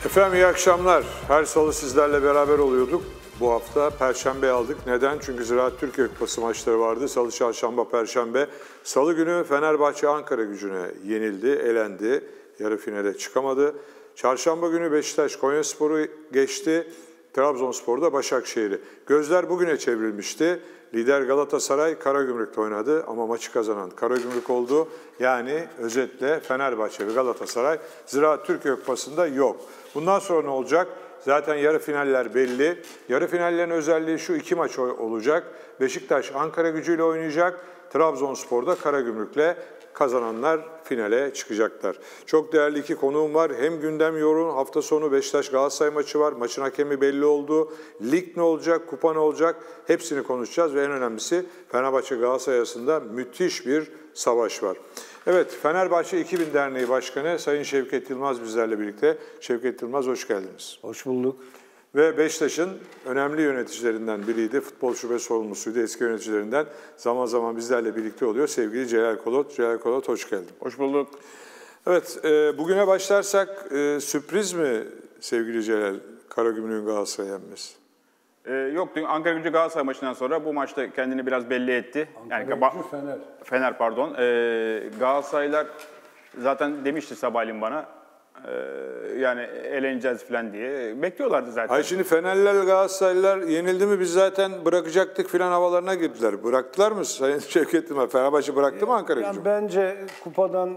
Efendim iyi akşamlar. Her salı sizlerle beraber oluyorduk. Bu hafta Perşembe aldık. Neden? Çünkü Ziraat Türkiye Kupası maçları vardı. Salı, Çarşamba, Perşembe. Salı günü Fenerbahçe Ankaragücü'ne yenildi, elendi. Yarı finale çıkamadı. Çarşamba günü Beşiktaş Konyaspor'u geçti. Trabzonspor da Başakşehir'i. Gözler bugüne çevrilmişti. Lider Galatasaray Karagümrük'te oynadı ama maçı kazanan Karagümrük oldu. Yani özetle Fenerbahçe ve Galatasaray Ziraat Türkiye Kupası'nda yok. Bundan sonra ne olacak? Zaten yarı finaller belli. Yarı finallerin özelliği şu: iki maç olacak. Beşiktaş Ankaragücü ile oynayacak. Trabzonspor da Karagümrük'le, kazananlar finale çıkacaklar. Çok değerli iki konuğum var. Hem gündem yoğun, hafta sonu Beşiktaş Galatasaray maçı var. Maçın hakemi belli oldu. Lig ne olacak, kupa ne olacak? Hepsini konuşacağız ve en önemlisi Fenerbahçe Galatasaray arasında müthiş bir savaş var. Evet, Fenerbahçe 2000 Derneği Başkanı Sayın Şevket Yılmaz bizlerle birlikte. Şevket Yılmaz, hoş geldiniz. Hoş bulduk. Ve Beşiktaş'ın önemli yöneticilerinden biriydi. Futbol şube sorumlusuydu, eski yöneticilerinden. Zaman zaman bizlerle birlikte oluyor. Sevgili Celal Kolot. Celal Kolot, hoş geldin. Hoş bulduk. Evet, bugüne başlarsak sürpriz mi sevgili Celal, Karagümrük'ün Galatasaray'a yenmesi? Yok, dün Ankaragücü Galatasaray maçından sonra bu maçta kendini biraz belli etti. Ankaragücü Fener. Fener pardon. Galatasaraylar zaten demişti sabahleyin bana. Yani eleneceğiz falan diye. Bekliyorlardı zaten. Hayır, şimdi Fenerliler, Galatasaraylılar yenildi mi biz zaten bırakacaktık filan havalarına girdiler. Bıraktılar mı Sayın Şevket Yılmaz? Fenerbahçe bıraktı mı Ankaragücü? Yani bence kupadan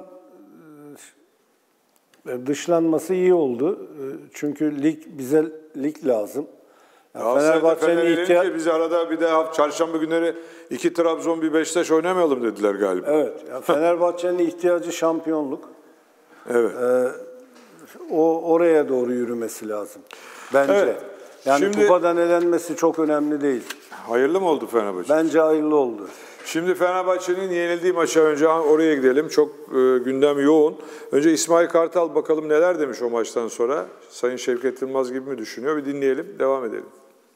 dışlanması iyi oldu. Çünkü bize lig lazım. Yani Fenerbahçe'nin ihtiyacı... Biz arada bir de çarşamba günleri 2 Trabzon bir Beşiktaş oynamayalım dediler galiba. Evet. Yani Fenerbahçe'nin ihtiyacı şampiyonluk. Evet. Oraya doğru yürümesi lazım. Bence. Evet. Yani şimdi, kupadan elenmesi çok önemli değil. Hayırlı mı oldu Fenerbahçe? Bence hayırlı oldu. Şimdi Fenerbahçe'nin yenildiği maça önce oraya gidelim. Çok gündem yoğun. Önce İsmail Kartal bakalım neler demiş o maçtan sonra. Sayın Şevket Yılmaz gibi mi düşünüyor? Bir dinleyelim, devam edelim.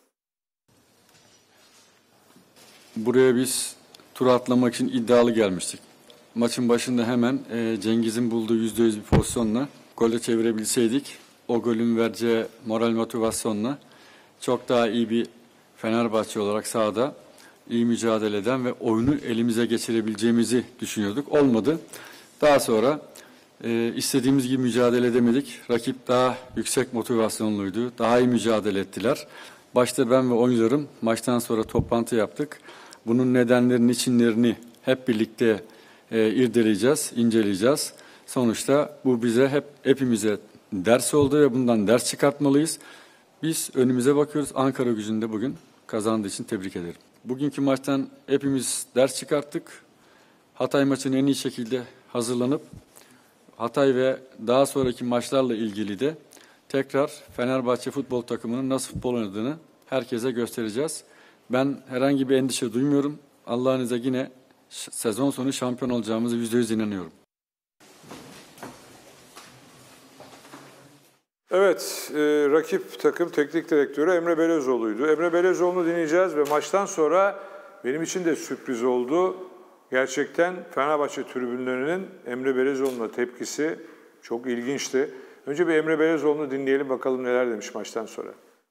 Buraya biz tur atlamak için iddialı gelmiştik. Maçın başında hemen Cengiz'in bulduğu %100 bir pozisyonla gole çevirebilseydik, o golün vereceği moral motivasyonla çok daha iyi bir Fenerbahçe olarak sahada iyi mücadele eden ve oyunu elimize geçirebileceğimizi düşünüyorduk. Olmadı. Daha sonra istediğimiz gibi mücadele edemedik. Rakip daha yüksek motivasyonluydu. Daha iyi mücadele ettiler. Başta ben ve oyuncularım maçtan sonra toplantı yaptık. Bunun nedenlerini, içinlerini hep birlikte irdeleyeceğiz, inceleyeceğiz. Sonuçta bu bize hepimize ders oldu ve bundan ders çıkartmalıyız. Biz önümüze bakıyoruz. Ankaragücü'nde bugün kazandığı için tebrik ederim. Bugünkü maçtan hepimiz ders çıkarttık. Hatay maçını en iyi şekilde hazırlanıp Hatay ve daha sonraki maçlarla ilgili de tekrar Fenerbahçe futbol takımının nasıl futbol oynadığını herkese göstereceğiz. Ben herhangi bir endişe duymuyorum. Allah'ın izniyle yine sezon sonu şampiyon olacağımızı %100 inanıyorum. Evet, rakip takım teknik direktörü Emre Belözoğlu'ydu. Emre Belözoğlu'nu dinleyeceğiz ve maçtan sonra benim için de sürpriz oldu. Gerçekten Fenerbahçe tribünlerinin Emre Belözoğlu'na tepkisi çok ilginçti. Önce bir Emre Belözoğlu'nu dinleyelim, bakalım neler demiş maçtan sonra.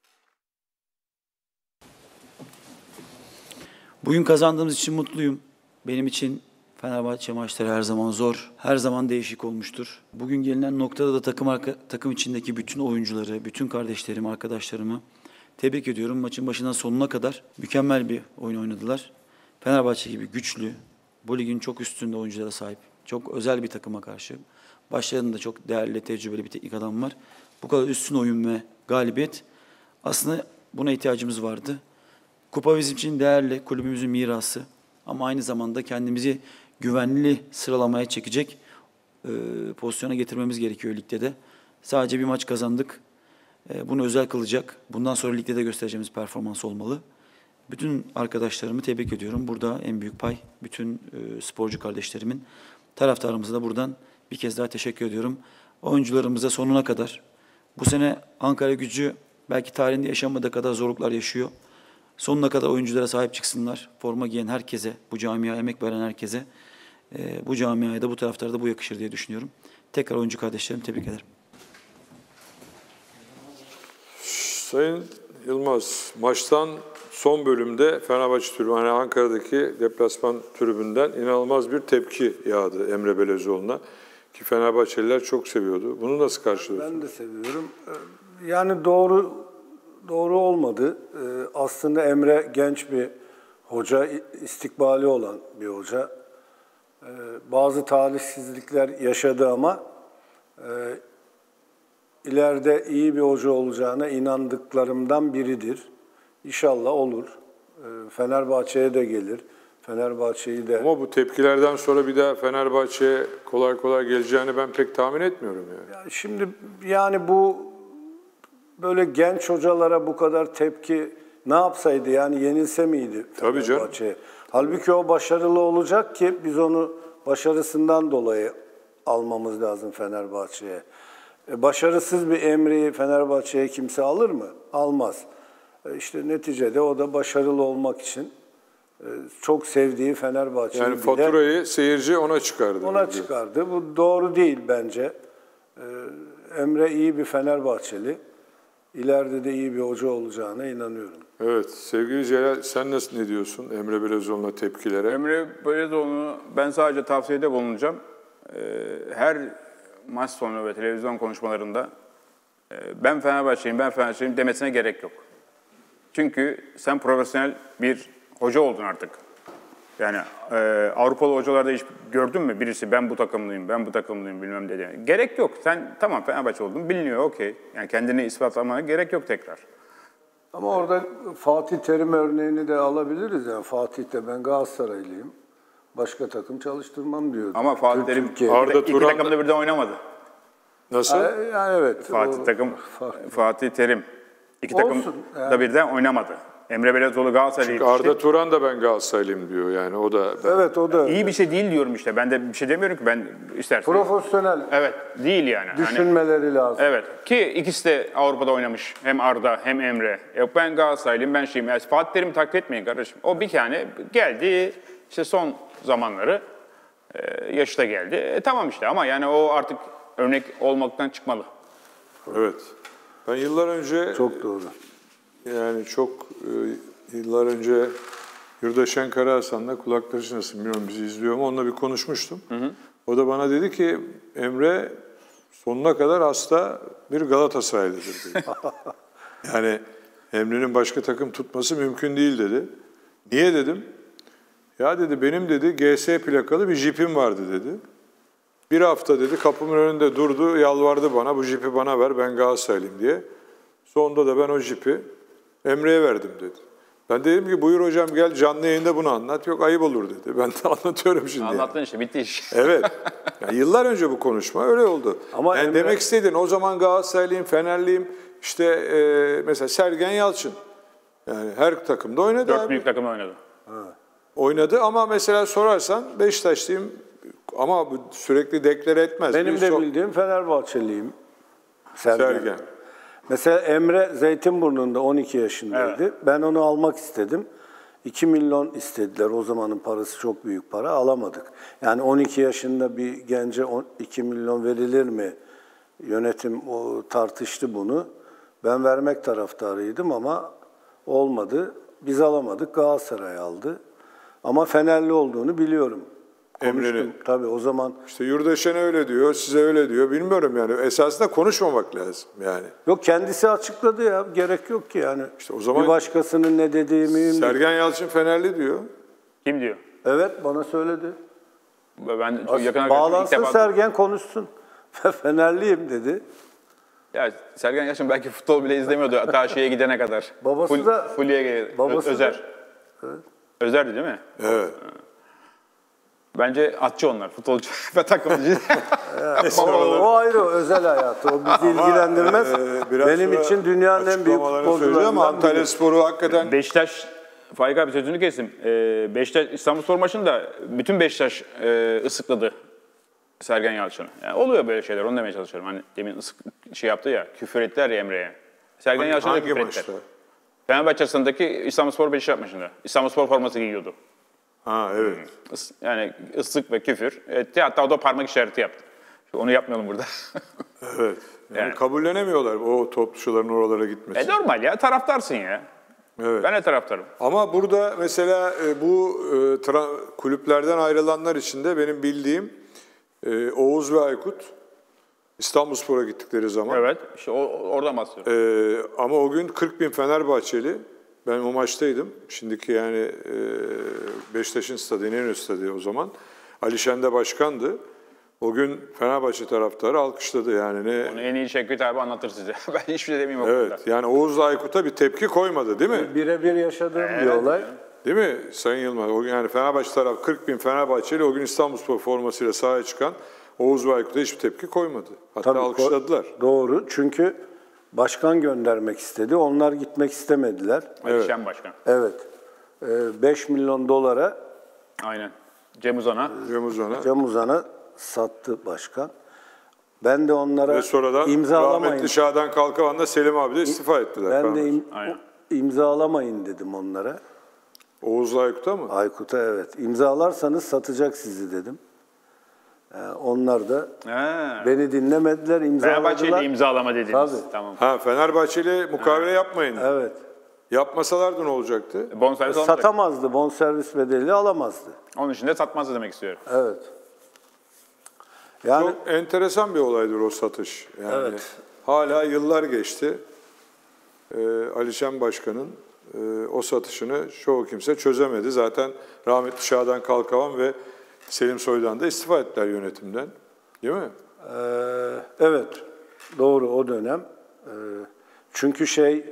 Bugün kazandığımız için mutluyum. Benim için Fenerbahçe maçları her zaman zor, her zaman değişik olmuştur. Bugün gelinen noktada da takım içindeki bütün oyuncuları, bütün kardeşlerimi, arkadaşlarımı tebrik ediyorum. Maçın başından sonuna kadar mükemmel bir oyun oynadılar. Fenerbahçe gibi güçlü, bu ligin çok üstünde oyunculara sahip, çok özel bir takıma karşı. Başlarında çok değerli, tecrübeli bir teknik adam var. Bu kadar üstün oyun ve galibiyet, aslında buna ihtiyacımız vardı. Kupa bizim için değerli, kulübümüzün mirası. Ama aynı zamanda kendimizi güvenli sıralamaya çekecek pozisyona getirmemiz gerekiyor ligde de. Sadece bir maç kazandık. Bunu özel kılacak. Bundan sonra ligde de göstereceğimiz performans olmalı. Bütün arkadaşlarımı tebrik ediyorum. Burada en büyük pay bütün sporcu kardeşlerimin. Taraftarımıza da buradan bir kez daha teşekkür ediyorum. Oyuncularımıza sonuna kadar. Bu sene Ankaragücü belki tarihinde yaşanmadığı kadar zorluklar yaşıyor. Sonuna kadar oyunculara sahip çıksınlar. Forma giyen herkese, bu camiaya emek veren herkese, bu camiaya da bu taraftarda bu yakışır diye düşünüyorum. Tekrar oyuncu kardeşlerim tebrik ederim. Sayın Yılmaz, maçtan son bölümde Fenerbahçe tribünü, hani Ankara'daki deplasman tribünden inanılmaz bir tepki yağdı Emre Belezoğlu'na. Ki Fenerbahçeliler çok seviyordu. Bunu nasıl karşılıyorsunuz? Ben de seviyorum. Yani doğru olmadı. Aslında Emre genç bir hoca, istikbali olan bir hoca. Bazı talihsizlikler yaşadı ama ileride iyi bir hoca olacağına inandıklarımdan biridir. İnşallah olur. Fenerbahçe'ye de gelir. Fenerbahçe'yi de... Ama bu tepkilerden sonra bir daha Fenerbahçe'ye kolay kolay geleceğini ben pek tahmin etmiyorum yani. Ya şimdi yani bu böyle genç hocalara bu kadar tepki ne yapsaydı, yani yenilse miydi Tabii canım. Fenerbahçe'ye? Halbuki o başarılı olacak ki biz onu başarısından dolayı almamız lazım Fenerbahçe'ye. Başarısız bir Emre'yi Fenerbahçe'ye kimse alır mı? Almaz. İşte neticede o da başarılı olmak için çok sevdiği Fenerbahçe'yi Yani faturayı seyirci ona çıkardı. ona çıkardı. Bu doğru değil bence. Emre iyi bir Fenerbahçeli. İleride de iyi bir hoca olacağına inanıyorum. Evet, sevgili Celal, sen ne diyorsun Emre Belezoğlu'na tepkilere? Emre Belezoğlu'nu ben sadece tavsiyede bulunacağım. Her maç sonu ve televizyon konuşmalarında ben Fenerbahçeliyim demesine gerek yok. Çünkü sen profesyonel bir hoca oldun artık. Yani Avrupalı hocalarda hiç gördün mü birisi ben bu takımlıyım bilmem dedi. Gerek yok. Sen tamam Fenerbahçe oldun biliniyor okey. Yani kendini ispatlamana gerek yok tekrar. Ama orada Fatih Terim örneğini de alabiliriz. Yani Fatih de ben Galatasaraylıyım. Başka takım çalıştırmam diyordu. Ama Fatih Terim Arda iki Turan takımda birden oynamadı. Nasıl? Yani evet. Fatih Terim iki Olsun, takımda yani. birden oynamadı. Emre Belezoğlu Galatasaray'ı Arda Turan da ben Galatasaraylıyım diyor yani o da. Evet o da iyi bir şey değil diyorum işte. Ben de bir şey demiyorum ki ben istersen. profesyonel Evet değil yani. düşünmeleri lazım. Evet ki ikisi de Avrupa'da oynamış. Hem Arda hem Emre. Yok ben Galatasaraylıyım ben şeyim. Yani Fatih Terim'i taklit etmeyin kardeşim. O bir tane geldi işte son zamanları yaşı da geldi. Tamam işte ama yani o artık örnek olmaktan çıkmalı. Evet. Ben yıllar önce Çok doğru. yani yıllar önce Yurdaşen Karahasan'la kulakları çınlasın bilmiyorum bizi izliyor mu onunla bir konuşmuştum. O da bana dedi ki Emre sonuna kadar hasta bir Galatasaraylıdır dedi. Yani Emre'nin başka takım tutması mümkün değil dedi. Niye dedim? Ya dedi benim dedi GS plakalı bir jipim vardı dedi. Bir hafta dedi kapımın önünde durdu, yalvardı bana bu jipi bana ver ben Galatasaraylıyım diye. Sonunda da ben o jipi Emre'ye verdim dedi. Ben dedim ki buyur hocam gel canlı yayında bunu anlat. Yok ayıp olur dedi. Ben de anlatıyorum şimdi. Anlattın işte bitti iş. Evet. Yani yıllar önce bu konuşma öyle oldu. Ama yani demek istedin o zaman Galatasaraylıyım, Fenerliyim. İşte mesela Sergen Yalçın. Yani her takımda oynadı Dört abi. büyük takımda oynadı. Oynadı ama mesela sorarsan Beşiktaşlıyım ama sürekli deklare etmez. Benim de bildiğim Fenerbahçeliyim. Sergen. Mesela Emre Zeytinburnu'nda 12 yaşındaydı. Evet. Ben onu almak istedim. 2 milyon istediler. O zamanın parası çok büyük para. Alamadık. Yani 12 yaşında bir gence 2 milyon verilir mi? Yönetim tartıştı bunu. Ben vermek taraftarıydım ama olmadı. Biz alamadık. Galatasaray aldı. Ama Fenerli olduğunu biliyorum. Emre'nin. Tabii o zaman. İşte Yurdaşen öyle diyor, size öyle diyor. Bilmiyorum yani. Esasında konuşmamak lazım yani. Yok kendisi açıkladı ya. Gerek yok ki yani. İşte o zaman bir başkasının ne dediği mühim değil. Sergen Yalçın Fenerli diyor. Kim diyor? Evet bana söyledi. Ben çok yakın arkadaşım ilk Bağlansın defa... Sergen konuşsun. Fenerliyim dedi. Ya Sergen Yalçın belki futbol bile izlemiyordu ta şeye gidene kadar. Babası da- Fulya'ya babası Özer. da- Evet. Özer'di değil mi? Evet. Bence atçı onlar. Futbolcu ve takımcı. O ayrı, o özel hayatı. O bizi ilgilendirmez. Biraz Benim sonra için dünyanın en büyük açıklamalarını söyleyeceğim ama futbolcularından Antalya biri. Sporu hakikaten Beşiktaş, Faik abi sözünü kestim. Beşiktaş İstanbulspor maçında bütün Beşiktaş ıslıkladı Sergen Yalçın'ı. Yani oluyor böyle şeyler, onu demeye çalışıyorum. Hani demin yaptı ya, küfür ettiler ya Emre'ye. Sergen Yalçın'a da hangi küfür maçta? ettiler. Fenerbahçe arasındaki İstanbulspor Beşiktaş maçında. İstanbulspor forması giyiyordu. Ha evet. Yani ıslık ve küfür etti. Hatta o da parmak işareti yaptı. Onu yapmayalım burada. Evet. Yani kabullenemiyorlar o topçuların oralara gitmesi. Normal ya, taraftarsın ya. Evet. Ben de taraftarım. Ama burada mesela bu kulüplerden ayrılanlar için de benim bildiğim Oğuz ve Aykut İstanbulspor'a gittikleri zaman. Evet, işte oradan bahsediyorum. Ama o gün 40.000 Fenerbahçeli, ben o maçtaydım. Şimdiki yani Beşiktaş'ın stadı, İnönü stadı o zaman. Alişen de başkandı. O gün Fenerbahçe taraftarı alkışladı yani. Onu en iyi Şevket abi anlatır size. Ben hiçbir şey demeyeyim o konuda. Evet, yani Oğuz'la Aykut'a bir tepki koymadı değil mi? Birebir yaşadığım bir olay. Değil mi Sayın Yılmaz? O gün yani Fenerbahçe taraf 40.000 Fenerbahçeli o gün İstanbulspor formasıyla sahaya çıkan Oğuz ve Aykut'a hiçbir tepki koymadı. Hatta Tabii, alkışladılar. Doğru, çünkü başkan göndermek istedi. Onlar gitmek istemediler. Alişen Başkan. Evet. 5 milyon dolara Aynen. Cem Uzan'a. Cem Uzan'a sattı başkan. Ben de onlara Ve sonradan imzalamayın. rahmetli Şadan Kalkavan'la Selim abi de istifa ettiler. Ben de Aynen. imzalamayın dedim onlara. Oğuz'la Aykut'a mı? Aykut'a evet. İmzalarsanız satacak sizi dedim. Onlar da beni dinlemediler, imzaladılar. Fenerbahçe'yle imzalama dediniz. Tabii. Tamam. Fenerbahçeli mukavele yapmayın. Evet. Yapmasalardı ne olacaktı? Bonservis almayacak. Satamazdı, bonservis bedeli alamazdı. Onun için de satmazdı demek istiyorum. Evet. Yani Çok enteresan bir olaydır o satış. Yani Evet. hala yıllar geçti. Alişen Başkan'ın o satışını çoğu kimse çözemedi. Zaten rahmetli Şadan Kalkavan ve Selim Soydan da istifa ettiler yönetimden. Değil mi? evet, doğru o dönem. Çünkü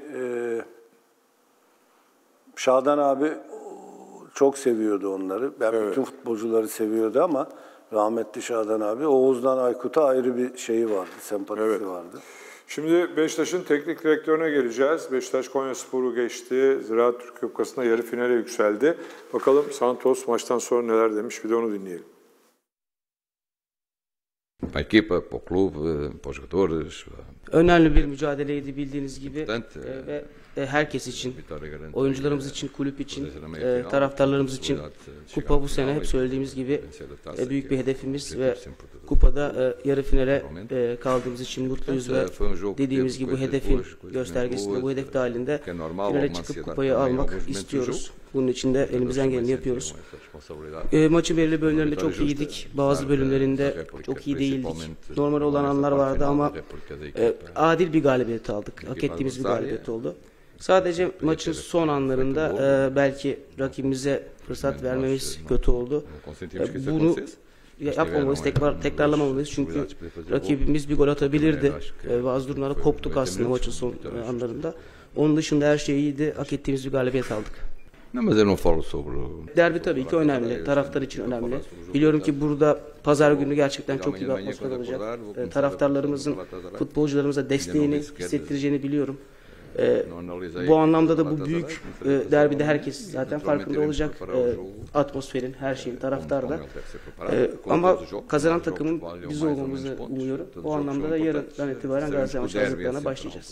Şadan abi çok seviyordu onları. Ben bütün futbolcuları seviyordu ama rahmetli Şadan abi Oğuz'dan Aykut'a ayrı bir şeyi vardı, sempatisi vardı. Şimdi Beşiktaş'ın teknik direktörüne geleceğiz. Beşiktaş Konyaspor'u geçti. Ziraat Türkiye Kupası'nda yarı finale yükseldi. Bakalım Santos maçtan sonra neler demiş, bir de onu dinleyelim. Para a equipa, para o clube, para os jogadores. Önemli bir mücadeleydi bildiğiniz gibi Importante. ve herkes için, Vitória garante oyuncularımız için, kulüp için, poder ser a meia final, taraftarlarımız için possibilidade de kupa chegar bu à sene final hep e söylediğimiz gibi vencer a taça, büyük que bir é hedefimiz sempre ve sempre de- kupada yarı finale kaldığımız için mutluyuz ve Foi um jogo que dediğimiz teve gibi bu coisas hedefin boas, coisas göstergesinde menos bu hedef dahilinde que é normal, finale uma çıkıp ansiedade kupayı também em almak alguns momentos do istiyoruz. jogo. Bunun için de elimizden geleni Todos yapıyoruz. sentiam essa responsabilidade. Maçın belirli bölümlerinde çok iyiydik. Bazı bölümlerinde çok iyi değildik. Normal olan anlar vardı ama adil bir galibiyet aldık. Hak ettiğimiz bir galibiyet oldu. Sadece maçın son anlarında belki rakibimize fırsat vermemiz kötü oldu. Bunu yapmamalıyız, tekrarlamamalıyız çünkü rakibimiz bir gol atabilirdi. Bazı durumlarda koptuk aslında maçın son anlarında. Onun dışında her şey iyiydi. Hak ettiğimiz bir galibiyet aldık. Não, mas eu não falo sobre o... Derbi tabii ki önemli. Taraftar için önemli. Biliyorum ki burada pazar günü gerçekten çok iyi bir atmosfer olacak. Taraftarlarımızın futbolcularımıza desteğini hissettireceğini biliyorum. Bu anlamda da bu büyük derbide herkes zaten farkında olacak. Atmosferin, her şeyin, taraftarda. Ama kazanan takımın biz olmamızı umuyorum. O anlamda da yarından itibaren Galatasaray maçı hazırlıklarına başlayacağız.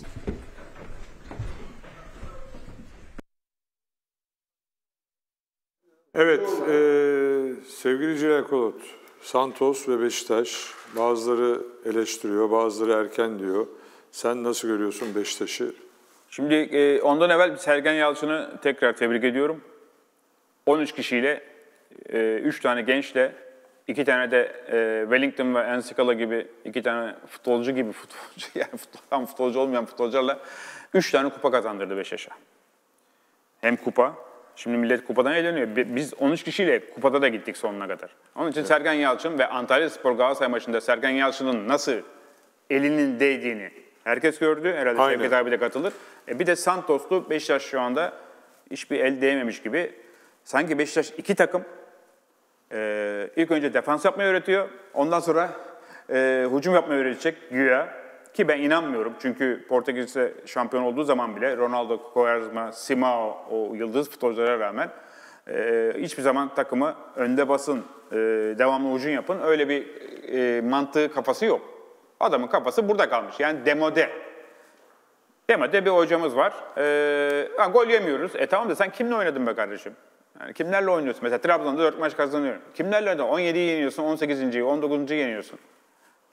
Evet, sevgili Cilal Kolot, Santos ve Beşiktaş, bazıları eleştiriyor, bazıları erken diyor. Sen nasıl görüyorsun Beşiktaş'ı? Şimdi ondan evvel Sergen Yalçın'ı tekrar tebrik ediyorum. 13 kişiyle, 3 tane gençle, 2 tane de Wellington ve Enskala gibi 2 tane futbolcu gibi yani tam futbolcu olmayan futbolcularla 3 tane kupa kazandırdı Beşiktaş'a. Hem kupa, şimdi millet kupadan eğleniyor. Biz 13 kişiyle kupada da gittik sonuna kadar. Onun için Sergen Yalçın ve Antalyaspor Galatasaray maçında Sergen Yalçın'ın nasıl elinin değdiğini herkes gördü. Herhalde Şevket abi de katılır. Bir de Santos'lu Beşiktaş şu anda hiçbir el değmemiş gibi. Sanki Beşiktaş 2 takım. İlk önce defans yapmayı öğretiyor. Ondan sonra hücum yapmayı öğretecek güya. Ki ben inanmıyorum. Çünkü Portekiz'de şampiyon olduğu zaman bile Ronaldo, Quaresma, Simao o yıldız futbolculara rağmen hiçbir zaman takımı önde basın, devamlı hücum yapın. Öyle bir mantığı, kafası yok. Adamın kafası burada kalmış. Yani demode. Demode bir hocamız var. Gol yemiyoruz. Tamam da sen kimle oynadın be kardeşim? Yani kimlerle oynuyorsun? Mesela Trabzon'da 4 maç kazanıyor. Kimlerle oynadın? 17'yi yeniyorsun, 18.yi, 19.yi yeniyorsun.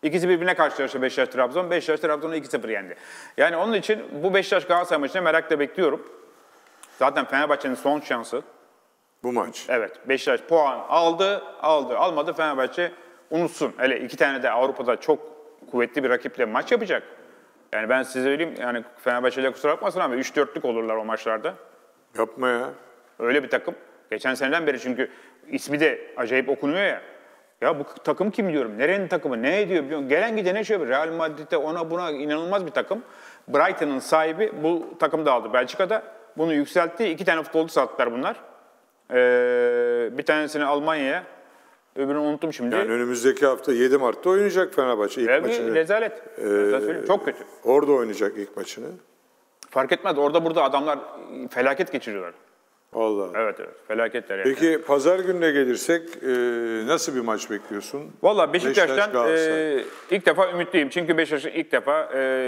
İkisi birbirine karşılaştı Beşiktaş-Trabzon. Beşiktaş Trabzon'u 2-0 yendi. Yani onun için bu Beşiktaş-Galatasaray maçını merakla bekliyorum. Zaten Fenerbahçe'nin son şansı. Bu maç. Evet, Beşiktaş puan aldı, almadı. Fenerbahçe unutsun. Hele 2 tane de Avrupa'da çok kuvvetli bir rakiple maç yapacak. Yani ben size söyleyeyim, yani Fenerbahçe'yle kusura bakmasın ama 3-4'lük olurlar o maçlarda. Yapma ya. Öyle bir takım. Geçen seneden beri çünkü ismi de acayip okunuyor ya. Ya bu takım kim diyorum? Nerenin takımı? Ne ediyor biliyor musun? Gelen gidene şey yapıyor. Real Madrid'de ona buna inanılmaz bir takım. Brighton'ın sahibi bu takımı da aldı Belçika'da. Bunu yükseltti. 2 tane futbolcu sattılar bunlar. Bir tanesini Almanya'ya, öbürünü unuttum şimdi. Yani önümüzdeki hafta 7 Mart'ta oynayacak Fenerbahçe ilk maçını. Rezalet. Çok kötü. Orada oynayacak ilk maçını. Fark etmez. Orada burada adamlar felaket geçiriyorlar. Allah. Evet. Felaketler yani. Peki pazar gününe gelirsek nasıl bir maç bekliyorsun? Valla Beşiktaş'tan Galatasaray. ilk defa ümitliyim. Çünkü Beşiktaş'ın ilk defa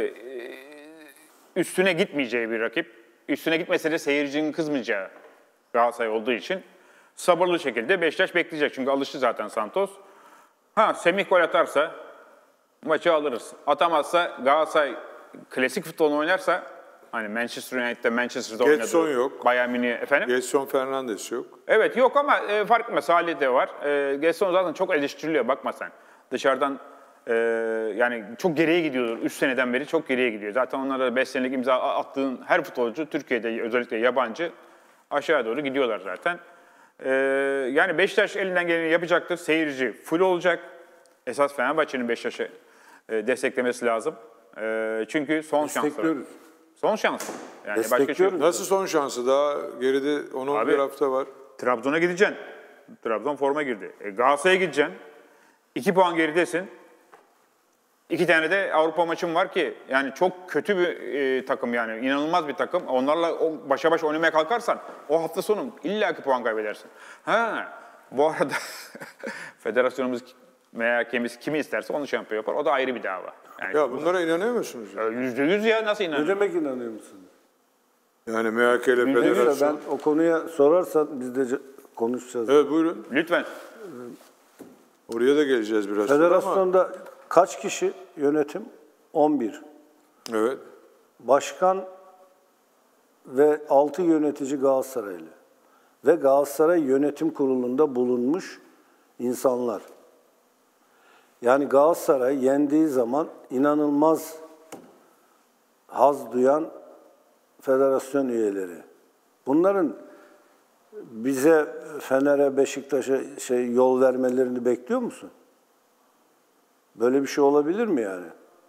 üstüne gitmeyeceği bir rakip. Üstüne gitmese de seyircinin kızmayacağı Galatasaray olduğu için sabırlı şekilde Beşiktaş bekleyecek. Çünkü alıştı zaten Santos. Semih gol atarsa maçı alırız. Atamazsa Galatasaray klasik futbolunu oynarsa, hani Manchester United'de Manchester'da oynadı. Getson yok. Bayern Münih efendim. Getson Fernandes yok. Evet yok ama fark etmez. Salih de var. Getson zaten çok eleştiriliyor, bakma sen. Dışarıdan yani çok geriye gidiyordur. 3 seneden beri çok geriye gidiyor. Zaten onlara 5 senelik imza attığın her futbolcu Türkiye'de özellikle yabancı aşağı doğru gidiyorlar zaten. Yani Beşiktaş elinden geleni yapacaktır. Seyirci full olacak. Esas Fenerbahçe'nin Beşiktaş'ı desteklemesi lazım. Çünkü son şansları. Son şans. Yani başka şey yok. Nasıl son şansı? Daha geride 10-11 hafta var. Trabzon'a gideceksin. Trabzon forma girdi. Galatasaray'a gideceksin. 2 puan geridesin. 2 tane de Avrupa maçın var ki yani çok kötü bir takım yani. İnanılmaz bir takım. Onlarla başa baş oynamaya kalkarsan o hafta sonu illaki puan kaybedersin. Bu arada federasyonumuz MHK'miz kimi isterse onu şampiyon yapar. O da ayrı bir dava. Yani Ya bunlara inanıyor musunuz? %100 ya, nasıl Ne inanıyorsun? demek inanıyor musun? Yani MHK ile Neyse, federasyon. ben o konuya sorarsan biz de konuşacağız. Evet buyurun. Lütfen. Oraya da geleceğiz biraz sonra ama. Federasyonda kaç kişi yönetim? 11. Evet. Başkan ve 6 yönetici Galatasaraylı. Ve Galatasaray Yönetim Kurulu'nda bulunmuş insanlar. Yani Galatasaray yendiği zaman inanılmaz haz duyan federasyon üyeleri. Bunların bize, Fener'e, Beşiktaş'a yol vermelerini bekliyor musun? Böyle bir şey olabilir mi yani?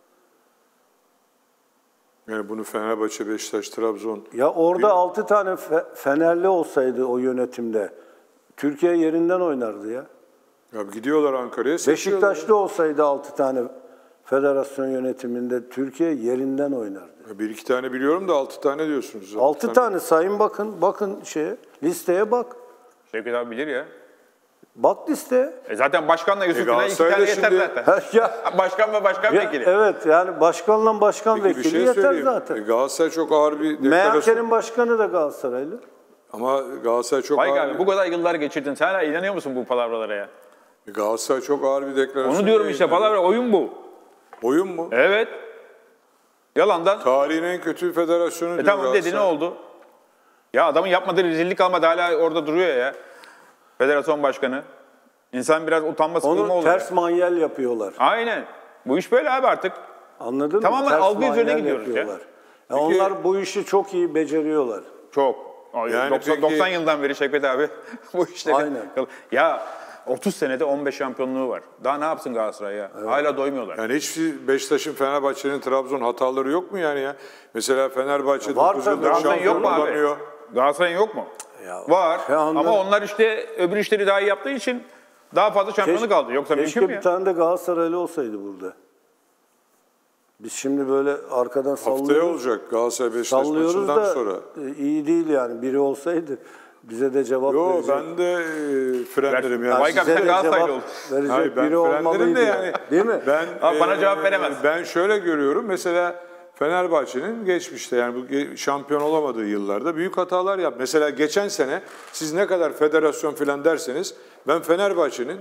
Yani bunu Fenerbahçe, Beşiktaş, Trabzon. Ya orada 6 tane Fenerli olsaydı o yönetimde Türkiye yerinden oynardı ya. Ya gidiyorlar Ankara'ya. seçiyorlar. Beşiktaşlı olsaydı 6 tane federasyon yönetiminde Türkiye yerinden oynardı. Ya 1-2 tane biliyorum da 6 tane diyorsunuz. 6 tane sayın, bakın listeye bak. Şevket abi bilir ya. Bak listeye. Zaten başkanla Yusuf Günay 2 tane Galatasaray'da yeter şimdi- zaten. Ya, Başkan ve başkan vekili. evet yani başkanla başkan Peki bir vekili şey yeter söyleyeyim. zaten. Galatasaray çok ağır bir deklarasyon. MHK'nin başkanı da Galatasaraylı. Ama Galatasaray çok Vay ağır abi bu kadar yıllar geçirdin. Sen hala inanıyor musun bu palavralara ya? Galatasaray çok ağır bir deklarasyon. Onu diyorum işte, yayınladı. palavra oyun bu. Oyun mu? Evet. Yalandan. Tarihin en kötü federasyonu diyor Tamam dedi, ne Galatasaray. oldu? Ya adamın yapmadığı rezillik kalmadı, hala orada duruyor ya. Federasyon başkanı. İnsan biraz utanma sıkılma Onu olur. ters manyel yapıyorlar. Aynen. Bu iş böyle abi artık. Anladın Tamamen mı? Ters algı üzerine manyel gidiyoruz ya. yapıyorlar. Ya onlar bu işi çok iyi beceriyorlar. Çok. Yani 90 peki- yıldan beri Şevket abi bu işleri. Aynen. Ya 30 senede 15 şampiyonluğu var. Daha ne yapsın Galatasaray ya? Hala doymuyorlar. Yani hiç Beşiktaş'ın, Fenerbahçe'nin, Trabzon hataları yok mu yani ya? Mesela Fenerbahçe Var 9 tabii. yıldır Galatasaray'ın yok şampiyon mu abi? olamıyor. Galatasaray'ın yok mu? Ya, Var. ya Ama onlar işte öbür işleri daha iyi yaptığı için daha fazla şampiyonluk aldı. Yoksa mümkün Keşke mü bir ya? tane de Galatasaraylı olsaydı burada. Biz şimdi böyle arkadan Haftaya sallıyoruz. olacak Galatasaray Beşiktaş Sallıyoruz maçından da sonra. iyi değil yani. Biri olsaydı bize de cevap Yo verecek. ben de frenlerim Ver- yani. Vay Size sen de Galatasaraylı cevap ol. verecek Hayır, ben biri frenlerim olmalıydı de yani. Değil mi? Ben, Abi bana cevap veremez. Ben şöyle görüyorum. Mesela Fenerbahçe'nin geçmişte yani bu şampiyon olamadığı yıllarda büyük hatalar yaptı. Mesela geçen sene siz ne kadar federasyon filan derseniz ben Fenerbahçe'nin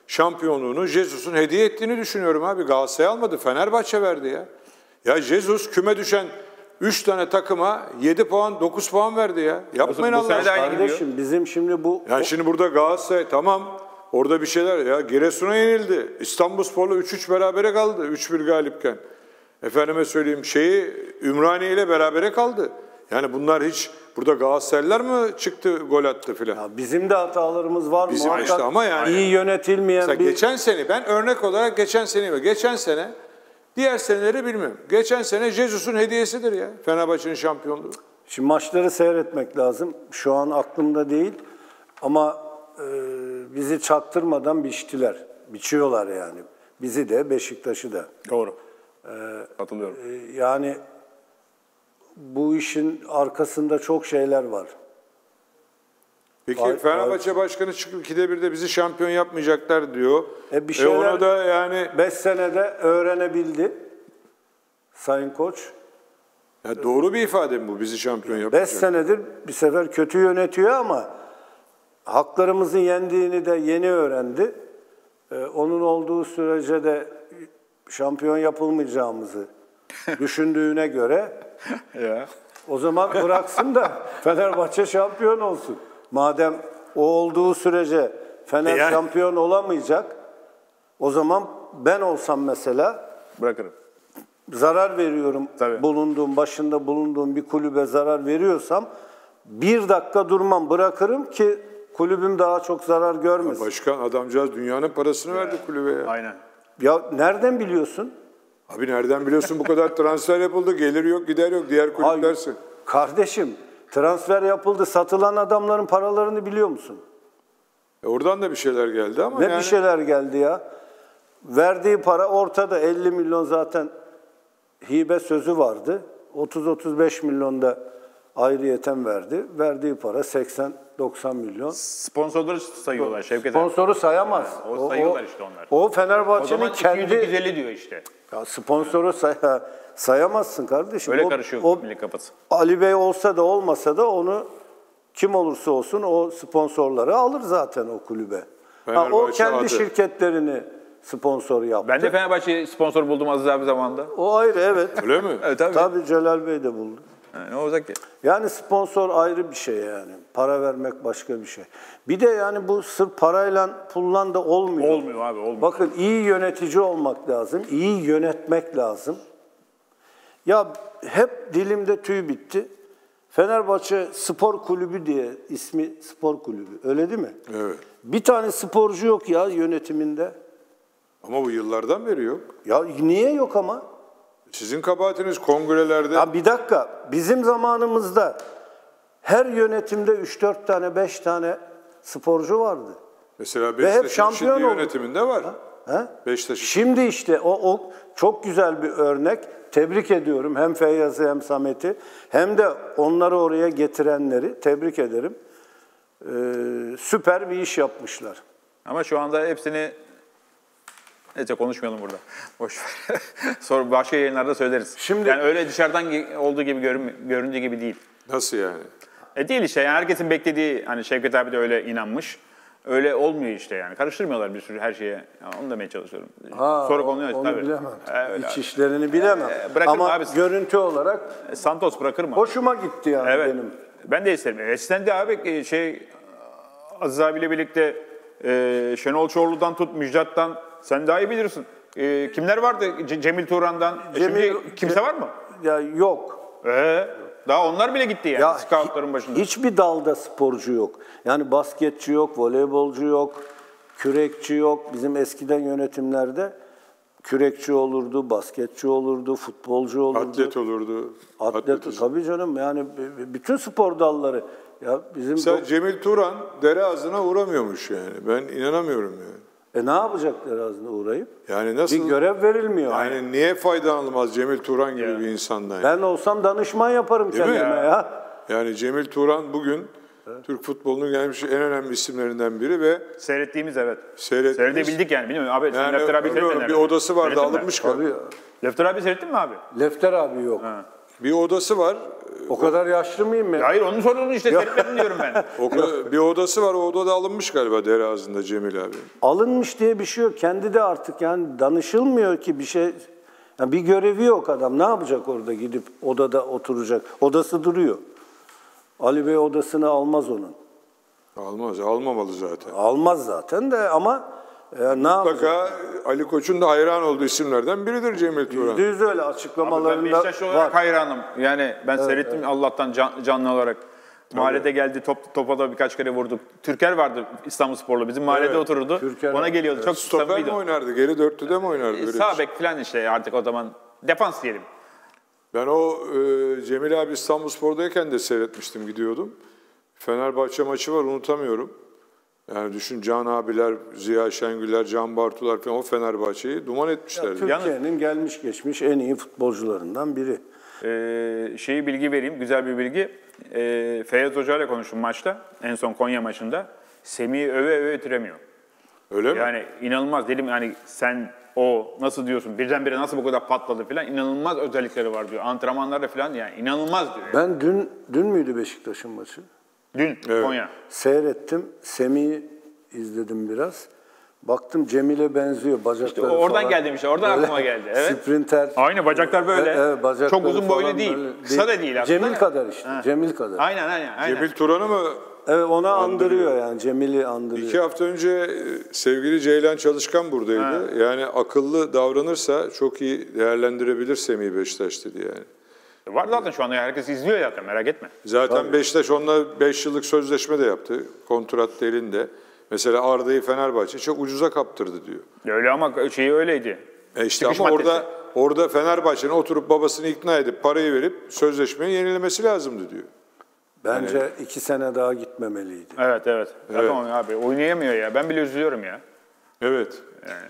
şampiyonluğunu Jesus'un hediye ettiğini düşünüyorum abi. Galatasaray almadı, Fenerbahçe verdi ya. Ya Jesus küme düşen 3 tane takıma 7 puan, 9 puan verdi ya. Yapmayın Bu Allah sene de aşkına. aynı gidiyor. Kardeşim bizim şimdi bu Yani şimdi burada Galatasaray tamam orada bir şeyler ya Giresun'a yenildi. İstanbulspor'la 3-3 berabere kaldı 3-1 galipken. Efendime söyleyeyim Ümraniye ile berabere kaldı. Yani bunlar hiç burada Galatasaraylılar mı çıktı gol attı filan? ya bizim de hatalarımız var Bizim muhakkak. işte ama yani- iyi yönetilmeyen Mesela bir geçen sene ben örnek olarak geçen sene diğer seneleri bilmiyorum. Geçen sene Jesus'un hediyesidir ya Fenerbahçe'nin şampiyonluğu. Şimdi maçları seyretmek lazım. Şu an aklımda değil ama bizi çaktırmadan biçtiler. Biçiyorlar yani. Bizi de Beşiktaş'ı da. Doğru. Katılıyorum. Yani bu işin arkasında çok şeyler var. Peki Ay- Fenerbahçe Başkanı çıkıp 2'de 1'de bizi şampiyon yapmayacaklar diyor. Bir şeyler Onu da yani 5 senede öğrenebildi Sayın Koç. ya doğru bir ifade mi bu bizi şampiyon 5 yapacak? senedir bir sefer kötü yönetiyor ama haklarımızı yendiğini de yeni öğrendi. Onun olduğu sürece de şampiyon yapılmayacağımızı düşündüğüne göre Ya. o zaman bıraksın da Fenerbahçe şampiyon olsun. Madem o olduğu sürece Fener Yani- şampiyon olamayacak, o zaman ben olsam mesela Bırakırım. zarar veriyorum. Tabii. Başında bulunduğum bir kulübe zarar veriyorsam 1 dakika durmam, bırakırım ki kulübüm daha çok zarar görmesin. Başkan adamcağız dünyanın parasını verdi kulübe ya. Aynen. Ya nereden biliyorsun? Abi nereden biliyorsun bu kadar transfer yapıldı, gelir yok, gider yok, diğer kulüplersin. Kardeşim transfer yapıldı, satılan adamların paralarını biliyor musun? Oradan da bir şeyler geldi ama Ne yani bir şeyler geldi ya. Verdiği para ortada, 50 milyon zaten hibe sözü vardı. 30-35 milyon da ayrıyeten verdi. Verdiği para 80-90 milyon. Sponsorları sayıyorlar Şevket abi. Sponsoru sayamaz. O sayıyorlar işte onlar. O O Fenerbahçe'nin zaman kendi 250 diyor işte. ya sponsoru sayamazsın kardeşim. Öyle O- karışıyor o milli kafası. Ali Bey olsa da olmasa da onu kim olursa olsun o sponsorları alır zaten o kulübe. O Fenerbahçe kendi adı. şirketlerini sponsor yaptı. Ben de Fenerbahçe sponsor buldum Aziz abi zamanında. O ayrı evet. öyle mi? Evet tabii. Tabii Celal Bey de buldu. Ne olacak ki? Yani sponsor ayrı bir şey yani. Para vermek başka bir şey. Bir de yani bu sırf parayla pulla da olmuyor. Olmuyor abi, olmuyor. Bakın iyi yönetici olmak lazım. İyi yönetmek lazım. Ya hep dilimde tüy bitti. Fenerbahçe Spor Kulübü diye ismi spor kulübü. Öyle değil mi? Evet. Bir tane sporcu yok ya yönetiminde. Ama bu yıllardan beri yok. Ya niye yok ama? Sizin kabahatiniz kongrelerde Ya bir dakika. Bizim zamanımızda her yönetimde 3-4 tane 5 tane sporcu vardı. mesela Ve hep Beşiktaş'ın şampiyon şimdi oldu. yönetiminde var. He? Beşiktaş'ın. Şimdi işte o çok güzel bir örnek. Tebrik ediyorum hem Feyyaz'ı hem Samet'i hem de onları oraya getirenleri tebrik ederim. Süper bir iş yapmışlar. Ama şu anda hepsini neyse konuşmayalım burada. Boş ver. Sonra başka yayınlarda söyleriz. Şimdi- yani öyle dışarıdan olduğu gibi göründüğü gibi değil. Nasıl yani? Değil işte yani herkesin beklediği hani Şevket abi de öyle inanmış. Öyle olmuyor işte yani. Karıştırmıyorlar bir sürü her şeye. Yani onu demeye çalışıyorum. Sonra konuyu onu tabii. bilemem. Öyle İç abi. işlerini bilemem. Bırakın Ama abi. görüntü olarak Santos bırakır mı? hoşuma gitti yani Evet. benim. Ben de isterim. Eskiden de abi Aziz abiyle birlikte Şenol Çorlu'dan tut Müjdat'tan sen daha iyi bilirsin. Kimler vardı? Cemil Turan'dan. Şimdi kimse var mı? Ya yok. Daha onlar bile gitti yani scoutların başında. Hiçbir dalda sporcu yok. Yani basketçi yok, voleybolcu yok, kürekçi yok. Bizim eskiden yönetimlerde kürekçi olurdu, basketçi olurdu, futbolcu olurdu. Atlet olurdu. Atlet tabii canım yani bütün spor dalları. Ya bizim Mesela Cemil Turan dere ağzına uğramıyormuş yani. Ben inanamıyorum yani. ne yapacaklar ağzına uğrayıp? Yani nasıl? Bir görev verilmiyor. Yani niye faydalanılmaz Cemil Turan gibi bir insandan? Yani? Ben olsam danışman yaparım Değil mi? kendime ya. Yani Cemil Turan bugün Türk futbolunun gelmiş en önemli isimlerinden biri ve Seyrettiğimiz evet. seyrettiğimiz. Seyredebildik yani bilmiyorum. Abi sen Yani Lefter abi seyrettin bir herhalde. odası vardı Seyrettin mi? alınmış Tabii galiba. ya. Lefter abi seyrettin mi abi? Lefter abi yok. Bir odası var. O kadar yaşlı mıyım ya? Hayır onun sorunu işte seyretmedim diyorum ben. Bir odası var, o odada alınmış galiba deri ağzında Cemil abi. Alınmış diye bir şey yok. Kendi de artık yani danışılmıyor ki bir şey. Yani bir görevi yok adam. Ne yapacak orada gidip odada oturacak? Odası duruyor. Ali Bey odasını almaz onun. Almaz, almamalı zaten. Almaz zaten de ama ne yapacak? Mutlaka Ali Koç'un da hayran olduğu isimlerden biridir Cemil Turan. %100 öyle Ben açıklamalarında Beşiktaşlı olarak var. hayranım. Yani ben seyrettim Allah'tan canlı olarak. Mahallede geldi topa da birkaç kere vurdu. Türker vardı İstanbulsporlu. Bizim mahallede otururdu. Türker Ona var. geliyordu. Çok Stoper mi samimiydi. oynardı? Geri dörtlüde mi oynardı? Öyle Sağ bir şey. bek falan işte artık o zaman. Defans diyelim. Ben o Cemil abi İstanbulspor'dayken de seyretmiştim, gidiyordum. Fenerbahçe maçı var, unutamıyorum. Yani düşün, Can abiler, Ziya Şengüller, Can Bartular falan o Fenerbahçe'yi duman etmişlerdi. Türkiye'nin gelmiş geçmiş en iyi futbolcularından biri. Bilgi vereyim, güzel bir bilgi. Feyyaz Hoca ile konuştum maçta, en son Konya maçında. Semih'i öve bitiremiyor. Öyle mi? Yani inanılmaz dedim, yani sen o nasıl diyorsun, birdenbire nasıl bu kadar patladı falan, inanılmaz özellikleri var diyor. Antrenmanlarda falan yani inanılmaz diyor. Ben dün müydü Beşiktaş'ın maçı? Dün Konya. Seyrettim. Semih'i izledim biraz. Baktım Cemil'e benziyor bacakları İşte oradan falan. geldim işte, oradan Böyle aklıma geldi. Evet. Sprinter. Aynı bacaklar böyle. Evet, bacakları çok uzun boylu falan değil. böyle Kısa da değil aslında. Cemil kadar işte. Ha. Cemil kadar. Aynen. Cemil Turan'ı mı? Evet, ona andırıyor yani. Cemil'i andırıyor. 2 hafta önce sevgili Ceylan Çalışkan buradaydı. Yani akıllı davranırsa çok iyi değerlendirebilir Semih Beşiktaş dedi yani. Var zaten şu anda, herkes izliyor zaten, merak etme. Zaten Beşiktaş onunla 5 yıllık sözleşme de yaptı. Kontrat da elinde. Mesela Arda'yı Fenerbahçe çok ucuza kaptırdı diyor. Öyle ama şey öyleydi. İşte Çıkış ama maddesi. orada Fenerbahçe'nin oturup babasını ikna edip parayı verip sözleşmeyi yenilemesi lazımdı diyor. Bence 2 sene daha gitmemeliydi. Evet. Zaten abi oynayamıyor ya. Ben bile üzülüyorum ya. Evet.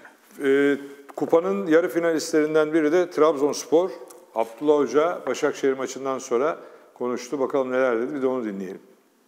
Kupanın yarı finalistlerinden biri de Trabzonspor. Abdullah Hoca Başakşehir maçından sonra konuştu. Bakalım neler dedi, bir de onu dinleyelim.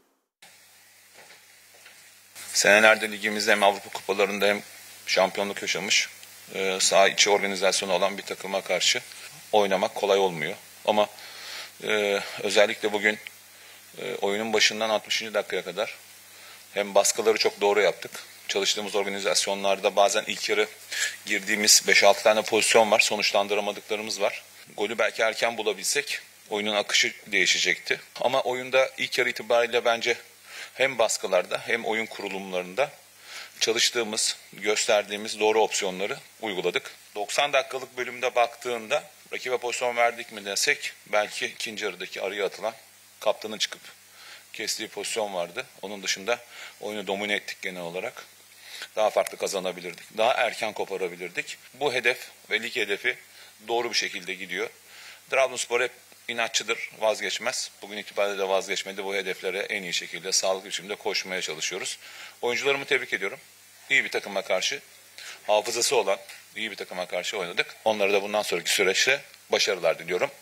Senelerde ligimizde hem Avrupa kupalarında hem şampiyonluk yaşamış, saha içi organizasyonu olan bir takıma karşı oynamak kolay olmuyor. Ama özellikle bugün oyunun başından 60. dakikaya kadar hem baskıları çok doğru yaptık. Çalıştığımız organizasyonlarda bazen ilk yarı girdiğimiz 5-6 tane pozisyon var. Sonuçlandıramadıklarımız var. Golü belki erken bulabilsek oyunun akışı değişecekti. Ama oyunda ilk yarı itibariyle bence hem baskılarda hem oyun kurulumlarında çalıştığımız, gösterdiğimiz doğru opsiyonları uyguladık. 90 dakikalık bölümde baktığında rakibe pozisyon verdik mi desek belki ikinci yarıdaki araya atılan kaptanın çıkıp kestiği pozisyon vardı. Onun dışında oyunu domine ettik genel olarak. Daha farklı kazanabilirdik. Daha erken koparabilirdik. Bu hedef ve lig hedefi doğru bir şekilde gidiyor. Trabzonspor hep inatçıdır, vazgeçmez. Bugün itibariyle de vazgeçmedi. Bu hedeflere en iyi şekilde, sağlıklı bir şekilde koşmaya çalışıyoruz. Oyuncularımı tebrik ediyorum. İyi bir takıma karşı, hafızası olan iyi bir takıma karşı oynadık. Onlara da bundan sonraki süreçte başarılar diliyorum.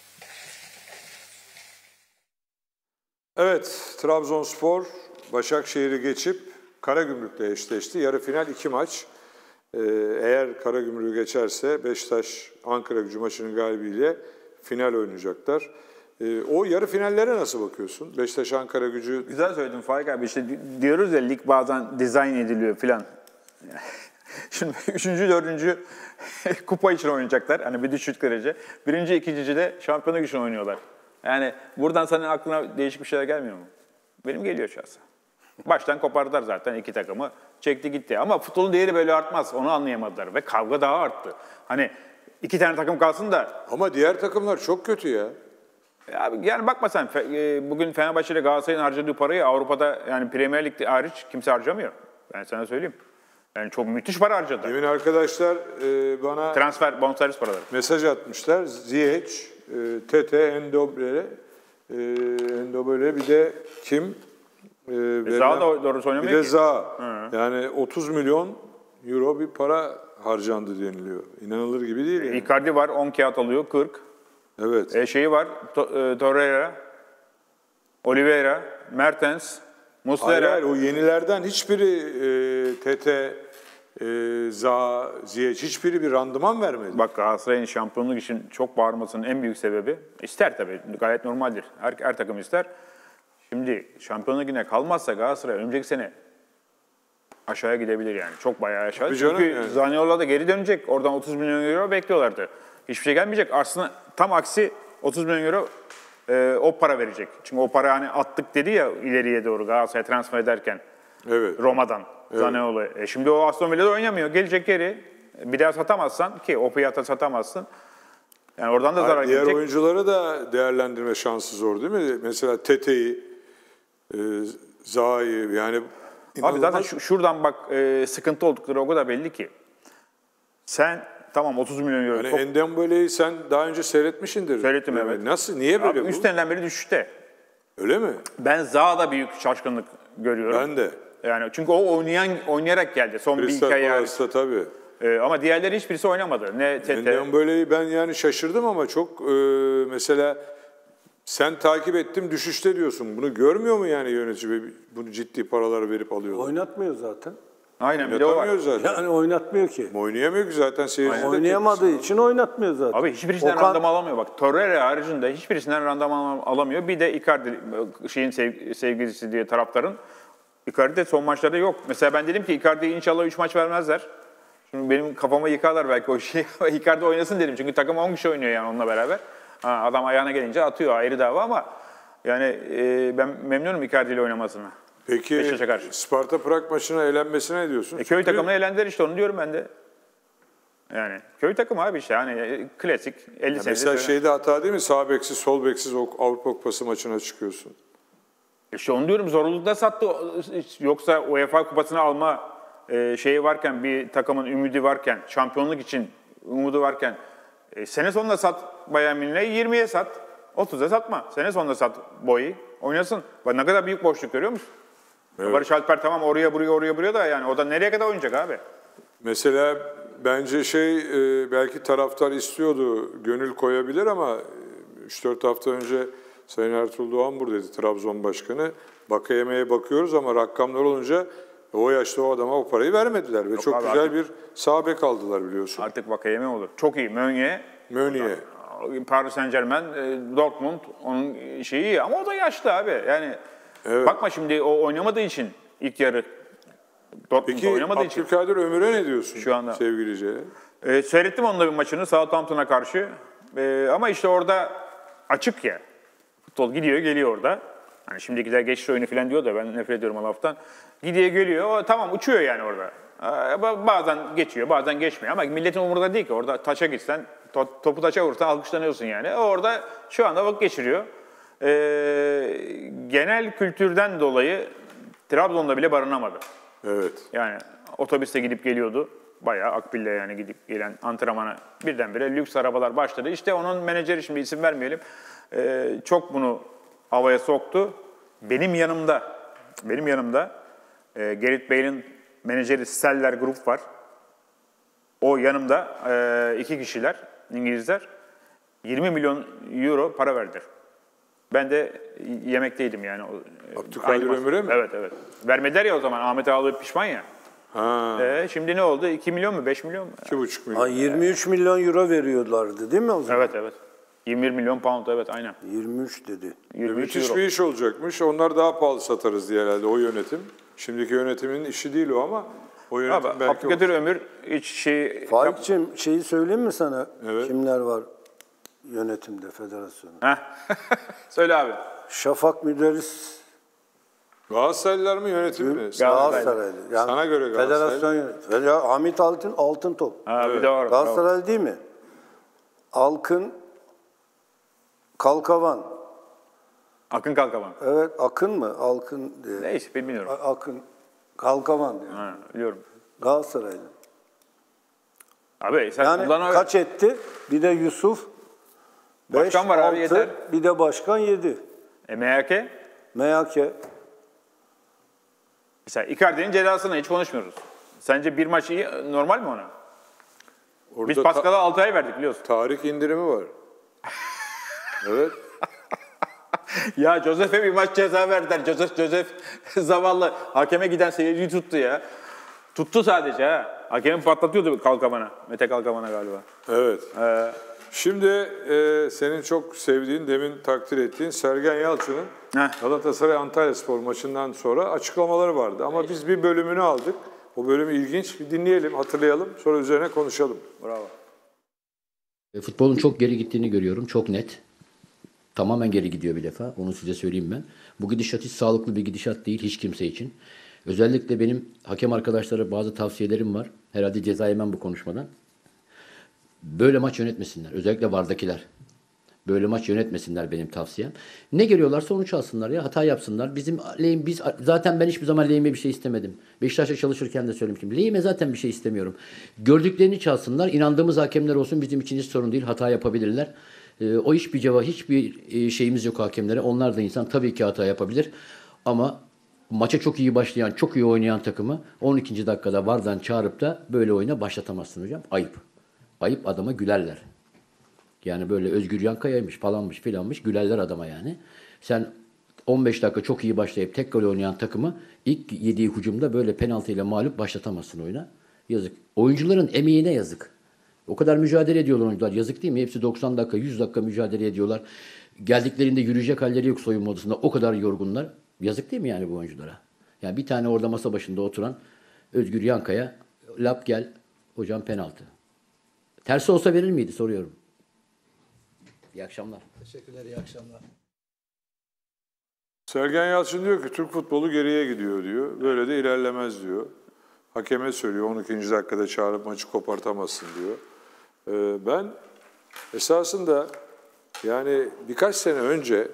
Evet, Trabzonspor Başakşehir'i geçip Karagümrük'le eşleşti. Yarı final 2 maç. Eğer Karagümrük'ü geçerse Beşiktaş Ankaragücü maçının galibiyle final oynayacaklar. O yarı finallere nasıl bakıyorsun? Beşiktaş Ankaragücü... Güzel söyledin Faik abi. İşte diyoruz ya, lig bazen dizayn ediliyor filan. Şimdi 3. 4. kupa için oynayacaklar. Hani bir düşük derece. 1. 2. de şampiyonluk için oynuyorlar. Yani buradan senin aklına değişik bir şeyler gelmiyor mu? Benim geliyor şahsen. Baştan kopardılar zaten iki takımı. Çekti gitti. Ama futbolun değeri böyle artmaz. Onu anlayamadılar. Ve kavga daha arttı. Hani 2 tane takım kalsın da... Ama diğer takımlar çok kötü ya. Yani bakma sen, bugün Fenerbahçe ile Galatasaray'ın harcadığı parayı Avrupa'da, yani Premier Lig'de hariç kimse harcamıyor. Ben sana söyleyeyim. Yani çok müthiş para harcadı. Demin arkadaşlar bana Transfer, bonservis paraları. mesaj atmışlar. Ziyech, Tete, Endobele, bir de kim? Zaha da doğrusu oynamıyor ki. Bir de ki. Zaha. Yani 30 milyon euro bir para harcandı deniliyor. İnanılır gibi değil yani. Icardi var, 10 kağıt alıyor, 40. Evet. Şeyi var, Torreira, Oliveira, Mertens, Muslera. Hayır, o yenilerden hiçbiri Tete, Zaha, Ziyech hiçbiri bir randıman vermedi. Bak Galatasaray'ın şampiyonluk için çok bağırmasının en büyük sebebi, ister tabii, gayet normaldir. Her takım ister. Şimdi şampiyonluk yine kalmazsa Galatasaray önümüzdeki sene aşağıya gidebilir yani. Çok bayağı aşağı. Çünkü yani. Zaniolo da geri dönecek. Oradan 30 milyon euro bekliyorlardı. Hiçbir şey gelmeyecek. Aslında tam aksi 30 milyon euro o para verecek. Çünkü o para hani attık dedi ya ileriye doğru Galatasaray transfer ederken. Evet. Roma'dan. Evet. Zaniolo. Şimdi o Aston Villa'da oynamıyor. Gelecek geri. Bir daha satamazsan ki o fiyata satamazsın. Yani oradan da zarar gelecek. Diğer oyuncuları da değerlendirme şansı zor değil mi? Mesela Tete'yi, Zaha'yı yani... Abi zaten şuradan bak sıkıntı oldukları o kadar belli ki. Sen tamam 30 milyon euro. Yani Ndombele'yi sen daha önce seyretmişsindir. Seyrettim evet. Nasıl? Niye böyle abi, 3 seneden beri düşüşte. Öyle mi? Ben Zaha'da büyük şaşkınlık görüyorum. Ben de. Yani çünkü o oynayarak geldi son bir iki ay. Crystal tabii. Ama diğerleri hiçbirisi oynamadı. Ne Tete. Ndombele'yi ben yani şaşırdım ama çok mesela sen takip ettim düşüşte diyorsun. Bunu görmüyor mu yani yönetici? Bunu ciddi paraları verip alıyorlar. Oynatmıyor zaten. Aynen bir de o var. Zaten. Yani oynatmıyor ki. Oynayamıyor ki zaten seyirci. Oynayamadığı için oynatmıyor zaten. Abi hiçbirisinden randıman alamıyor. Bak Torreira haricinde hiçbirisinden randıman alamıyor. Bir de Icardi sevgilisi diye taraftarın. Icardi de son maçlarda yok. Mesela ben dedim ki Icardi'ye inşallah 3 maç vermezler. Şimdi benim kafama yıkarlar belki o şeyi. Icardi oynasın dedim. Çünkü takım 10 kişi oynuyor yani onunla beraber. Adam ayağına gelince atıyor ayrı dava ama yani ben memnunum Icardi ile oynamasına. Peki Sparta Prag maçına elenmesine ne diyorsun? Köy takımına elendiler işte onu diyorum ben de. Yani köy takımı abi işte hani klasik 50 senedir. Mesela şeyde hata değil mi? Sağ beksiz, sol beksiz Avrupa Kupası maçına çıkıyorsun. İşte onu diyorum zorunlulukla sattı. Yoksa UEFA Kupası'nı alma şeyi varken bir takımın ümidi varken, şampiyonluk için umudu varken sene sonunda sat Bayern Münih'e 20'ye sat. 30'a satma. Sene sonunda sat boyu. Oynasın. Bak ne kadar büyük boşluk görüyor musun? Evet. Barış Alper tamam oraya buraya da yani o da nereye kadar oynayacak abi? Mesela bence belki taraftar istiyordu, gönül koyabilir ama 3-4 hafta önce Sayın Ertuğrul Doğan buradaydı Trabzon Başkanı. Bakayeme'ye bakıyoruz ama rakamlar olunca o yaşta o adama o parayı vermediler ve çok güzel artık, bir sağ bek aldılar biliyorsun. Artık Vakayeme olur. Çok iyi. Meunier. Paris Saint-Germain, Dortmund onun şeyi iyi ama o da yaşlı abi. Yani evet. Bakma şimdi o oynamadığı için ilk yarı Dortmund'da oynamadığı için. Peki Abdülkadir Ömür'e ne diyorsun şu anda sevgili Ceylan? Seyrettim onunla bir maçını Southampton'a karşı. Ama işte orada açık ya. Futbol gidiyor geliyor orada. Hani şimdikiler geçiş oyunu falan diyor da ben nefret ediyorum o laftan. Gidiyor geliyor tamam uçuyor yani orada. Bazen geçiyor bazen geçmiyor ama milletin umurunda değil ki. Orada taça gitsen topu taça vursan alkışlanıyorsun yani. Orada şu anda vakit geçiriyor. Genel kültürden dolayı Trabzon'da bile barınamadı. Evet. Yani otobüste gidip geliyordu. Bayağı Akbil'le yani gidip gelen antrenmana birdenbire lüks arabalar başladı. İşte onun menajeri şimdi isim vermeyelim. Çok bunu havaya soktu. Benim yanımda Gareth Bale'in menajeri Seller Group var. O yanımda 2 kişiler, İngilizler. 20 milyon euro para verdiler. Ben de yemekteydim yani. Abdülkadir Ömür'e mi? Evet. Vermediler ya o zaman. Ahmet Ağalı'yı pişman ya. Şimdi ne oldu? 2 milyon mu? 5 milyon mu? 2,5 milyon. 23 milyon euro veriyorlardı değil mi o zaman? Evet. 21 milyon pound evet aynen. 23 dedi. 23 müthiş euro. bir iş olacakmış. Onlar daha pahalı satarız diye herhalde o yönetim. Şimdiki yönetimin işi değil o ama o yönetim abi, belki Abdülkadir Ömür hiç şey... Faik'cim şeyi söyleyeyim mi sana? Evet. Kimler var yönetimde, federasyonda? Söyle abi. Şafak Müderris. Galatasaraylılar mı yönetim mi? Galatasaraylı. Yani sana göre federasyon yönetimi. Hamit Altıntop. Evet. Bir de var. Galatasaraylı değil mi? Alkın Kalkavan. Akın Kalkavan. Evet, Akın mı? Alkın diye. Neyse bilmiyorum. Akın Kalkavan diyor. Biliyorum. Galatasaraylı. Abi sen yani kaç etti? Bir de Yusuf. Başkan 5, var 6, abi yeter. Bir de başkan 7. MHK? MHK. Mesela Icardi'nin cezasını hiç konuşmuyoruz. Sence bir maç iyi, normal mi ona? Orada biz Pascal'a 6 ay verdik biliyorsun. Tarih indirimi var. Evet. Ya Josef'e bir maç ceza verdiler. Josef zavallı hakeme giden seyirciyi tuttu ya. Tuttu sadece ha. Hakemi patlatıyordu Kalkavan'a. Mete Kalkavan'a galiba. Evet. Şimdi senin çok sevdiğin, demin takdir ettiğin Sergen Yalçın'ın Galatasaray Antalyaspor maçından sonra açıklamaları vardı. Ama biz bir bölümünü aldık. O bölümü ilginç. Bir dinleyelim, hatırlayalım. Sonra üzerine konuşalım. Bravo. Futbolun çok geri gittiğini görüyorum. Çok net. Tamamen geri gidiyor bir defa. Onu size söyleyeyim ben. Bu gidişat hiç sağlıklı bir gidişat değil hiç kimse için. Özellikle benim hakem arkadaşlara bazı tavsiyelerim var. Herhalde ceza yemem bu konuşmadan. Böyle maç yönetmesinler. Özellikle VAR'dakiler. Böyle maç yönetmesinler benim tavsiyem. Ne görüyorlarsa onu çalsınlar ya. Hata yapsınlar. Zaten ben hiçbir zaman lehime bir şey istemedim. Beşiktaş'ta çalışırken de söylemiştim. Lehime zaten bir şey istemiyorum. Gördüklerini çalsınlar. İnandığımız hakemler olsun. Bizim için hiç sorun değil. Hata yapabilirler. O hiçbir şeyimiz yok hakemlere. Onlar da insan. Tabii ki hata yapabilir. Ama maça çok iyi başlayan, çok iyi oynayan takımı 12. dakikada VAR'dan çağırıp da böyle oyuna başlatamazsın hocam. Ayıp. Ayıp, adama gülerler. Yani böyle Özgür Yankaya'ymış falanmış filanmış gülerler adama yani. Sen 15 dakika çok iyi başlayıp tek gol oynayan takımı ilk yediği hücumda böyle penaltıyla mağlup başlatamazsın oyuna. Yazık. Oyuncuların emeğine yazık. O kadar mücadele ediyorlar oyuncular. Yazık değil mi? Hepsi 90 dakika, 100 dakika mücadele ediyorlar. Geldiklerinde yürüyecek halleri yok soyunma odasında. O kadar yorgunlar. Yazık değil mi yani bu oyunculara? Yani bir tane orada masa başında oturan Özgür Yankaya, lap gel hocam penaltı. Tersi olsa verir miydi soruyorum. İyi akşamlar. Teşekkürler, iyi akşamlar. Sergen Yalçın diyor ki Türk futbolu geriye gidiyor diyor. Böyle de ilerlemez diyor. Hakeme söylüyor 12. dakikada çağırıp maçı kopartamazsın diyor. Ben esasında yani birkaç sene önce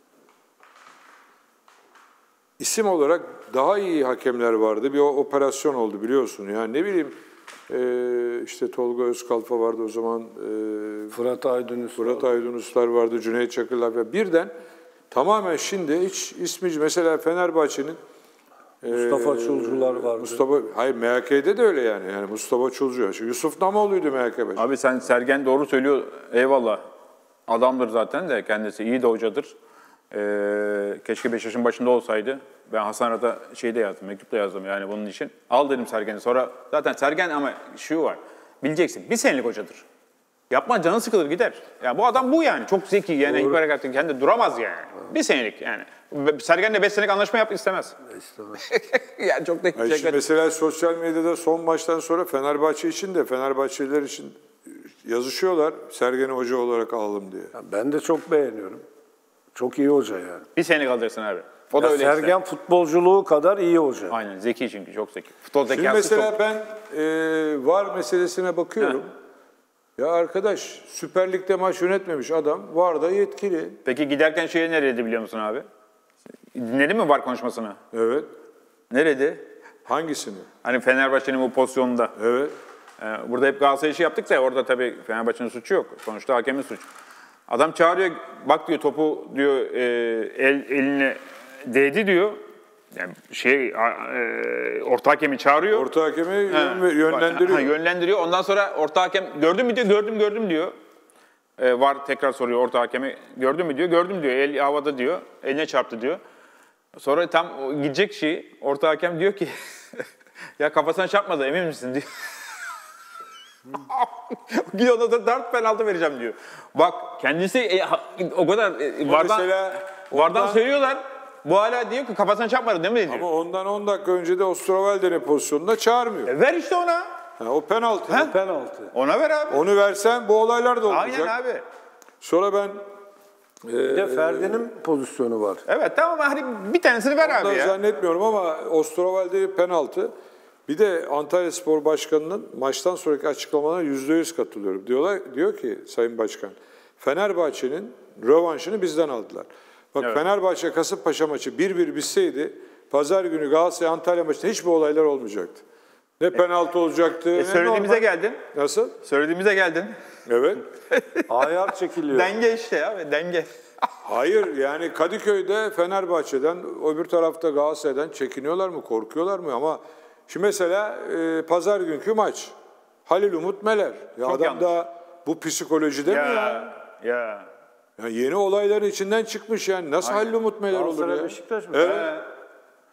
isim olarak daha iyi hakemler vardı. Bir operasyon oldu biliyorsun. Yani ne bileyim işte Tolga Özkalfa vardı o zaman. Fırat Aydınuslar vardı, Cüneyt Çakırlar ve birden tamamen şimdi hiç ismi mesela Fenerbahçe'nin Mustafa Çulcular vardı. Hayır MHK'de de öyle yani. Yani Mustafa Çulcu. Yusuf Namoğlu'ydu MHK'de. Abi sen Sergen doğru söylüyor. Eyvallah. Adamdır zaten de kendisi. İyi de hocadır. Keşke Beşiktaş'ın başında olsaydı. Ben Hasan Arat'a şeyde yazdım, mektupta yazdım yani bunun için. Al dedim Sergen'i. Sonra zaten Sergen ama şu var. Bileceksin. Bir senelik hocadır. Yapma canı sıkılır gider. Ya bu adam bu yani. Çok zeki yani. Hiperaktif kendi duramaz yani. Bir senelik yani. Sergen'le 5 senelik anlaşma yap istemez. Yani çok da mesela sosyal medyada son maçtan sonra Fenerbahçe için de Fenerbahçeliler için yazışıyorlar. Sergen'i hoca olarak alalım diye. Ya ben de çok beğeniyorum. Çok iyi hoca yani. Bir senelik alacaksın abi. O da öyle Sergen işte. Futbolculuğu kadar iyi hoca. Aynen zeki çünkü çok zeki. Futbol Şimdi zekası mesela çok. ben VAR meselesine bakıyorum. Ya arkadaş Süper Lig'de maç yönetmemiş adam VAR'da yetkili. Peki giderken şeyi nereydi biliyor musun abi? Dinledin mi VAR konuşmasını? Evet. Nerede? Hangisini? Hani Fenerbahçe'nin bu pozisyonunda. Evet. Burada hep Galatasaray işi yaptık da orada tabii Fenerbahçe'nin suçu yok. Sonuçta hakemin suçu. Adam çağırıyor, bak diyor topu diyor eline değdi diyor. Yani orta hakemi çağırıyor. Orta hakemi yönlendiriyor. Yönlendiriyor. Ondan sonra orta hakem gördün mü diyor, gördüm diyor. VAR tekrar soruyor orta hakemi. Gördün mü diyor, gördüm diyor. El havada diyor, eline çarptı diyor. Sonra tam gidecek orta hakem diyor ki ya kafasına çarpmadı emin misin diyor. Gidiyor da 4 penaltı vereceğim diyor. Bak kendisi o kadar VAR'dan söylüyorlar. Bu hala diyor ki kafasına çarpmadı değil mi diyor. Ama ondan 10 dakika önce de Ostrovalde'nin pozisyonunda çağırmıyor. Ver işte ona. O penaltı. Penaltı. Ona ver abi. Onu versen bu olaylar da olmayacak. Aynen abi. Sonra ben... Bir de Ferdi'nin pozisyonu var. Evet tamam hani bir tanesini ver abi ya. Zannetmiyorum ama Ostrovalde penaltı. Bir de Antalyaspor Başkanı'nın maçtan sonraki açıklamalarına %100 katılıyorum. Diyor ki Sayın Başkan, Fenerbahçe'nin rövanşını bizden aldılar. Bak evet. Fenerbahçe Kasımpaşa maçı 1-1 bitseydi pazar günü Galatasaray Antalya maçında hiçbir olaylar olmayacaktı. Ne penaltı olacaktı. Söylediğimize geldin. Nasıl? Söylediğimize geldin. Evet. Ayar çekiliyor. Denge işte abi denge. Hayır yani Kadıköy'de Fenerbahçe'den öbür tarafta Galatasaray'dan çekiniyorlar mı korkuyorlar mı ama şimdi mesela pazar günkü maç Halil Umut Meler. Ya adam yanlış. Da bu psikolojide mi ya? Ya yeni olayların içinden çıkmış yani. Nasıl Halil Umut Meler olur ya? Beşiktaş mı? Evet.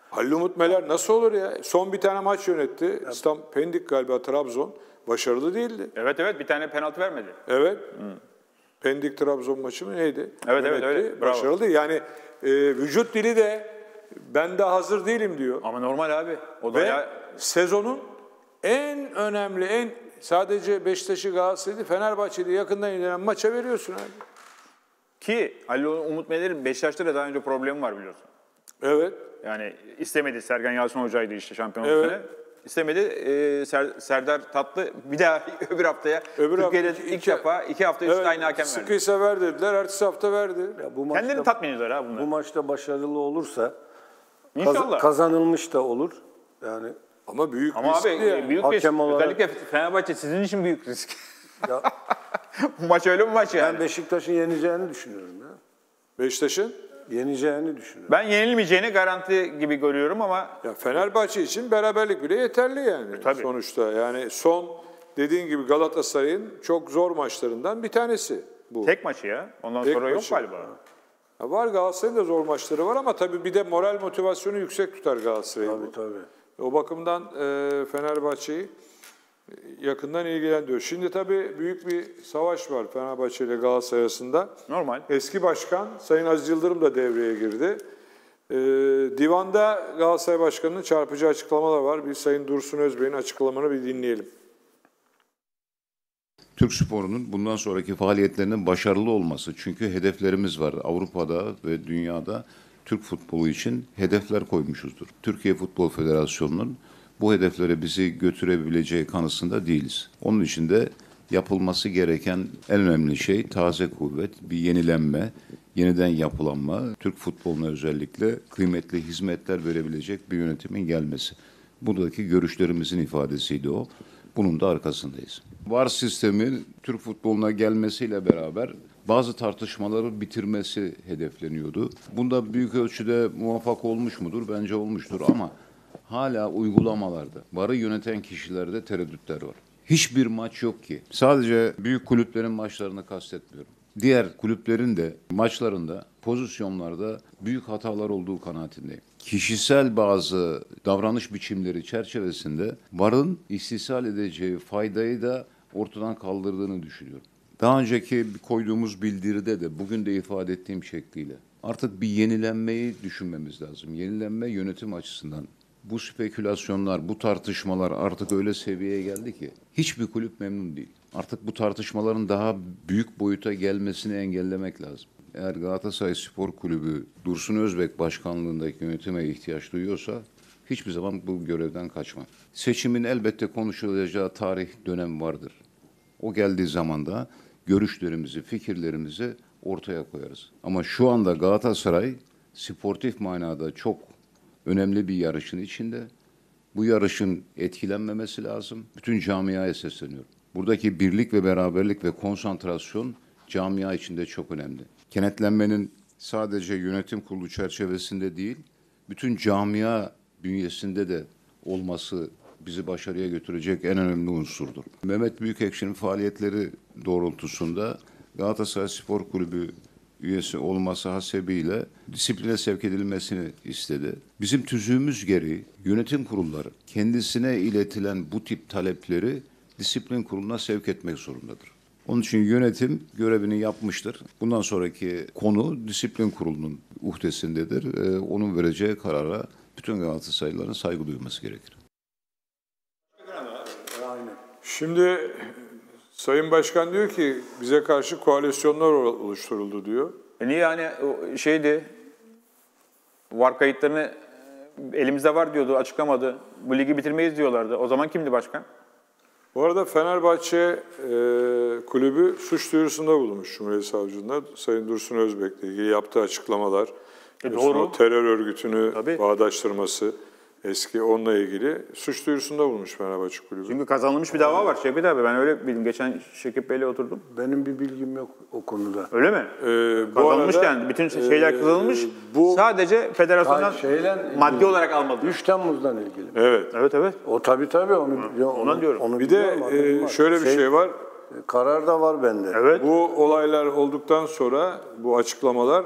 Halil Umut Meler nasıl olur ya? Son bir tane maç yönetti. Pendik galiba, Trabzon. Başarılı değildi. Evet bir tane penaltı vermedi. Evet. Pendik Trabzon maçı mı neydi? Evet Yönetti. öyle. Bravo. Başarılı değil. Yani vücut dili de ben de hazır değilim diyor. Ama normal abi. O da Ve sezonun en önemli, sadece Beşiktaş'ı, Galatasaray'ı, Fenerbahçe'yi yakından ilgilenen maça veriyorsun abi. Ki Halil Umut Meler'in Beşiktaş'ta da daha önce problemi var biliyorsun. Evet. Yani istemedi. Sergen Yalçın hocaydı işte şampiyonluk sene. İstemedi. Serdar Tatlı bir daha öbür haftaya Türkiye'de ilk defa 2 hafta üst aynı hakem verdi. Sıkıysa ver dediler. Ertesi hafta verdi. Ya bu maçta, kendini tatmin ediyorlar ha bunlar. Bu maçta başarılı olursa İnşallah. kazanılmış da olur. Yani ama büyük ama riskli abi yani. büyük hakem risk. olarak... Özellikle Fenerbahçe sizin için büyük risk. Ya, bu maç öyle bir maç yani. ben Beşiktaş'ın yeneceğini düşünüyorum ya. Beşiktaş'ın? Yeneceğini düşünüyorum. Ben yenilmeyeceğini garanti gibi görüyorum ama... Ya Fenerbahçe için beraberlik bile yeterli yani Tabii. sonuçta. Yani son dediğin gibi Galatasaray'ın çok zor maçlarından bir tanesi bu. Tek maçı ya. Ondan Tek sonra maçı. yok galiba. Ya var, Galatasaray'ın da zor maçları var ama tabii bir de moral motivasyonu yüksek tutar Galatasaray'ı. Tabii. O bakımdan Fenerbahçe'yi yakından ilgilendiriyor. Şimdi tabii büyük bir savaş var Fenerbahçe ile Galatasaray arasında. Normal. Eski başkan Sayın Aziz Yıldırım da devreye girdi. Divanda Galatasaray Başkanı'nın çarpıcı açıklamalar var. Bir Sayın Dursun Özbey'in açıklamalarını bir dinleyelim. Türk sporunun bundan sonraki faaliyetlerinin başarılı olması. Çünkü hedeflerimiz var. Avrupa'da ve dünyada Türk futbolu için hedefler koymuşuzdur. Türkiye Futbol Federasyonu'nun bu hedeflere bizi götürebileceği kanısında değiliz. Onun için de yapılması gereken en önemli şey taze kuvvet, bir yenilenme, yeniden yapılanma, Türk futboluna özellikle kıymetli hizmetler verebilecek bir yönetimin gelmesi. Buradaki görüşlerimizin ifadesiydi o. Bunun da arkasındayız. VAR sistemi Türk futboluna gelmesiyle beraber bazı tartışmaları bitirmesi hedefleniyordu. Bunda büyük ölçüde muvaffak olmuş mudur? Bence olmuştur ama hala uygulamalarda, VAR'ı yöneten kişilerde tereddütler var. Hiçbir maç yok ki. Sadece büyük kulüplerin maçlarını kastetmiyorum. Diğer kulüplerin de maçlarında, pozisyonlarda büyük hatalar olduğu kanaatindeyim. Kişisel bazı davranış biçimleri çerçevesinde VAR'ın istisal edeceği faydayı da ortadan kaldırdığını düşünüyorum. Daha önceki koyduğumuz bildiride de bugün de ifade ettiğim şekliyle artık bir yenilenmeyi düşünmemiz lazım. Yenilenme yönetim açısından. Bu spekülasyonlar, bu tartışmalar artık öyle seviyeye geldi ki hiçbir kulüp memnun değil. Artık bu tartışmaların daha büyük boyuta gelmesini engellemek lazım. Eğer Galatasaray Spor Kulübü Dursun Özbek başkanlığındaki yönetime ihtiyaç duyuyorsa hiçbir zaman bu görevden kaçmaz. Seçimin elbette konuşulacağı tarih dönem vardır. O geldiği zaman da görüşlerimizi, fikirlerimizi ortaya koyarız. Ama şu anda Galatasaray sportif manada çok önemli bir yarışın içinde. Bu yarışın etkilenmemesi lazım. Bütün camiaya sesleniyorum. Buradaki birlik ve beraberlik ve konsantrasyon camia içinde çok önemli. Kenetlenmenin sadece yönetim kurulu çerçevesinde değil, bütün camia bünyesinde de olması bizi başarıya götürecek en önemli unsurdur. Mehmet Büyükekşi'nin faaliyetleri doğrultusunda Galatasaray Spor Kulübü üyesi olması hasebiyle disipline sevk edilmesini istedi. Bizim tüzüğümüz gereği yönetim kurulları kendisine iletilen bu tip talepleri disiplin kuruluna sevk etmek zorundadır. Onun için yönetim görevini yapmıştır. Bundan sonraki konu disiplin kurulunun uhdesindedir. Onun vereceği karara bütün Galatasaraylıların saygı duyması gerekir. Şimdi Sayın Başkan diyor ki bize karşı koalisyonlar oluşturuldu diyor. Niye yani şeydi, VAR kayıtlarını elimizde var diyordu, açıklamadı. Bu ligi bitirmeyiz diyorlardı. O zaman kimdi başkan? Bu arada Fenerbahçe kulübü suç duyurusunda bulunmuş Cumhuriyet Savcılığına. Sayın Dursun Özbek'le ilgili yaptığı açıklamalar, doğru. terör örgütünü Tabii. bağdaştırması, eski onunla ilgili suç duyurusunda bulunmuş Fenerbahçe kulübü. Çünkü kazanılmış bir dava var Şevket abi. Ben öyle bildim. Geçen Şevket Bey'le oturdum. Benim bir bilgim yok o konuda. Öyle mi? Kazanılmış yani. Bütün şeyler kazanılmış. bu Sadece federasyondan maddi olarak almadı. 3 Temmuz'dan ilgili. Evet. Evet. O tabii Ondan diyorum. Onu Bir biliyorum, de haberim var. şöyle bir şey var. Karar da var bende. Evet. Bu olaylar olduktan sonra bu açıklamalar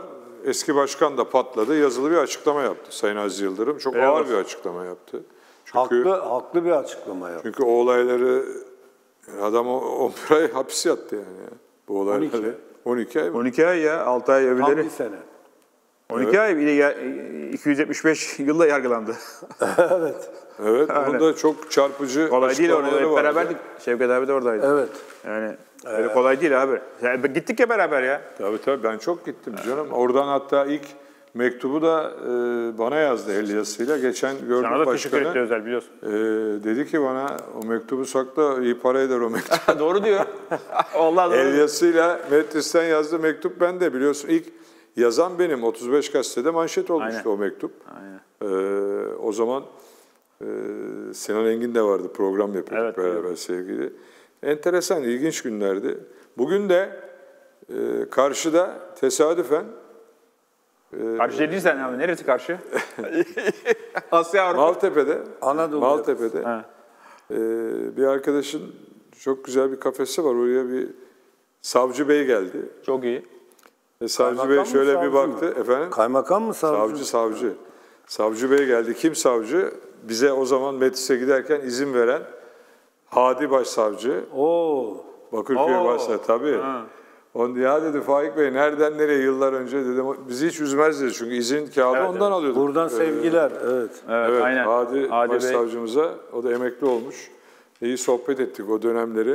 eski başkan da patladı. Yazılı bir açıklama yaptı Sayın Aziz Yıldırım. Çok ağır bir açıklama yaptı. Çünkü, haklı bir açıklama yaptı. Çünkü o olayları adam 11 ay hapis yattı yani. Bu olayları. 12 ay mı? 12 ay ya, 6 ay Tam öbürleri. bir sene. 12 ay bir de 275 yılla yargılandı. Evet. Evet, bunun da çok çarpıcı Kolay değil orada. açıklamaları Hep vardı. beraberdik. Şevket abi de oradaydı. Evet. Yani öyle kolay değil abi. Yani gittik ya beraber ya. Tabii ben çok gittim canım. Oradan hatta ilk mektubu da bana yazdı el yazısıyla. Geçen gördüm Sana da teşekkür etti başkanı. özel biliyorsun. Dedi ki bana o mektubu sakla, iyi para eder o mektup. Doğru diyor. Vallahi doğru. El yazısıyla Metris'ten yazdığı mektup bende, biliyorsun. İlk yazan benim. 35 gazetede manşet olmuştu. Aynen. O mektup. Aynen. O zaman Sinan Engin de vardı. Program yapıyorduk beraber sevgili. Enteresan, ilginç günlerdi. Bugün de karşıda tesadüfen karşı değilsen abi. Neresi karşı? Asya Avrupa. Maltepe'de. Anadolu. Maltepe'de. Bir arkadaşın çok güzel bir kafesi var. Oraya bir savcı bey geldi. Çok iyi. Savcı Kaymakam bey mı, şöyle bir savcı baktı. mı? Efendim? Kaymakam mı, savcı mı? Savcı. Savcı bey geldi. Kim savcı? Bize o zaman Metris'e giderken izin veren Hadi Başsavcı. Oo. Bakırköy Başsavcı tabii. Ya dedi Faik Bey nereden nereye yıllar önce dedim. Bizi hiç üzmez dedi çünkü izin kağıdı ondan alıyorduk. Buradan sevgiler. Evet. Evet, aynen. Hadi Bey. Başsavcımıza, o da emekli olmuş. İyi sohbet ettik o dönemleri.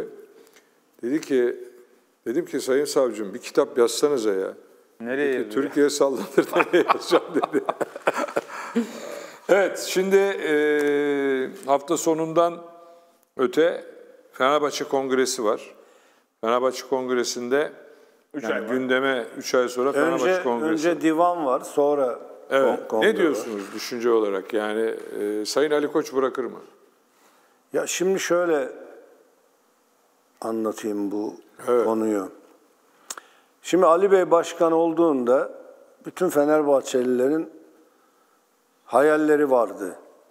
Dedim ki Sayın Savcım bir kitap yazsanıza ya. Nereye yazıyor? Türkiye sallanır nereye yazacağım dedi. Evet, şimdi hafta sonundan öte Fenerbahçe Kongresi var. Fenerbahçe Kongresi'nde gündeme 3 ay sonra Fenerbahçe Kongresi. Önce divan var, sonra kongre. Ne diyorsunuz düşünce olarak? Yani Sayın Ali Koç bırakır mı? Ya şimdi şöyle anlatayım bu konuyu. Şimdi Ali Bey başkan olduğunda bütün Fenerbahçelilerin hayalleri vardı.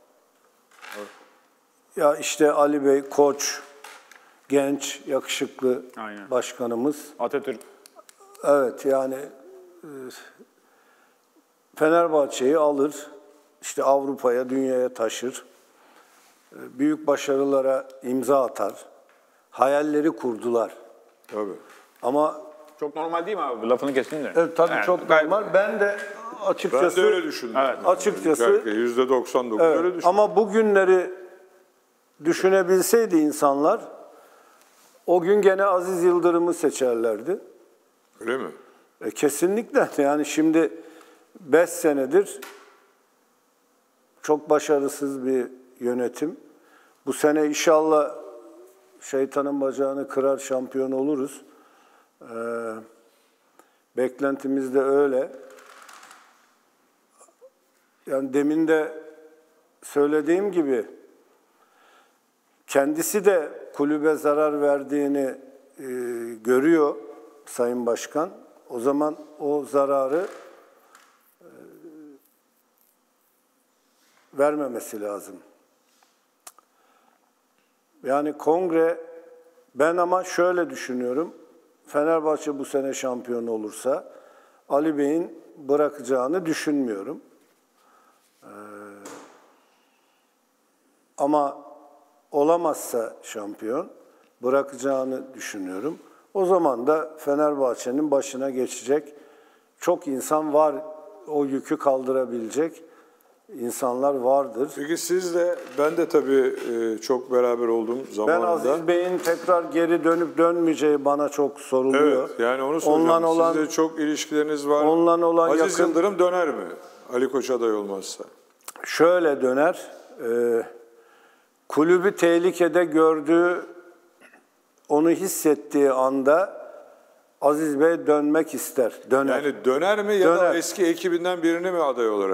Ya işte Ali Bey Koç, genç, yakışıklı başkanımız. Atatürk. Evet yani Fenerbahçe'yi alır, işte Avrupa'ya, dünyaya taşır. Büyük başarılara imza atar. Hayalleri kurdular. Tabii. Ama çok normal değil mi abi? Lafını kestin de. Evet tabii çok normal. Ben de açıkçası öyle düşündüm. Evet. Açıkçası %99 evet, öyle düşündüm. ama bugünleri düşünebilseydi insanlar o gün gene Aziz Yıldırım'ı seçerlerdi. Öyle mi? Kesinlikle. Yani şimdi 5 senedir çok başarısız bir yönetim. Bu sene inşallah şeytanın bacağını kırar, şampiyon oluruz. Beklentimiz de öyle. Yani demin de söylediğim gibi kendisi de kulübe zarar verdiğini görüyor Sayın Başkan. O zaman o zararı vermemesi lazım. Yani kongre, ben ama şöyle düşünüyorum. Fenerbahçe bu sene şampiyon olursa Ali Bey'in bırakacağını düşünmüyorum. Ama olamazsa şampiyon bırakacağını düşünüyorum. O zaman da Fenerbahçe'nin başına geçecek çok insan var, o yükü kaldırabilecek insanlar vardır. Peki siz de, ben de tabii çok beraber olduğum zamanında. Ben Aziz Bey'in tekrar geri dönüp dönmeyeceği bana çok soruluyor. Evet, yani onu soracağım. Sizde çok ilişkileriniz var. Onunla olan Aziz Yıldırım döner mi? Ali Koç aday olmazsa. Şöyle döner. Kulübü tehlikede gördüğü, onu hissettiği anda Aziz Bey dönmek ister. Döner. Yani döner mi ya da eski ekibinden birini mi aday olarak?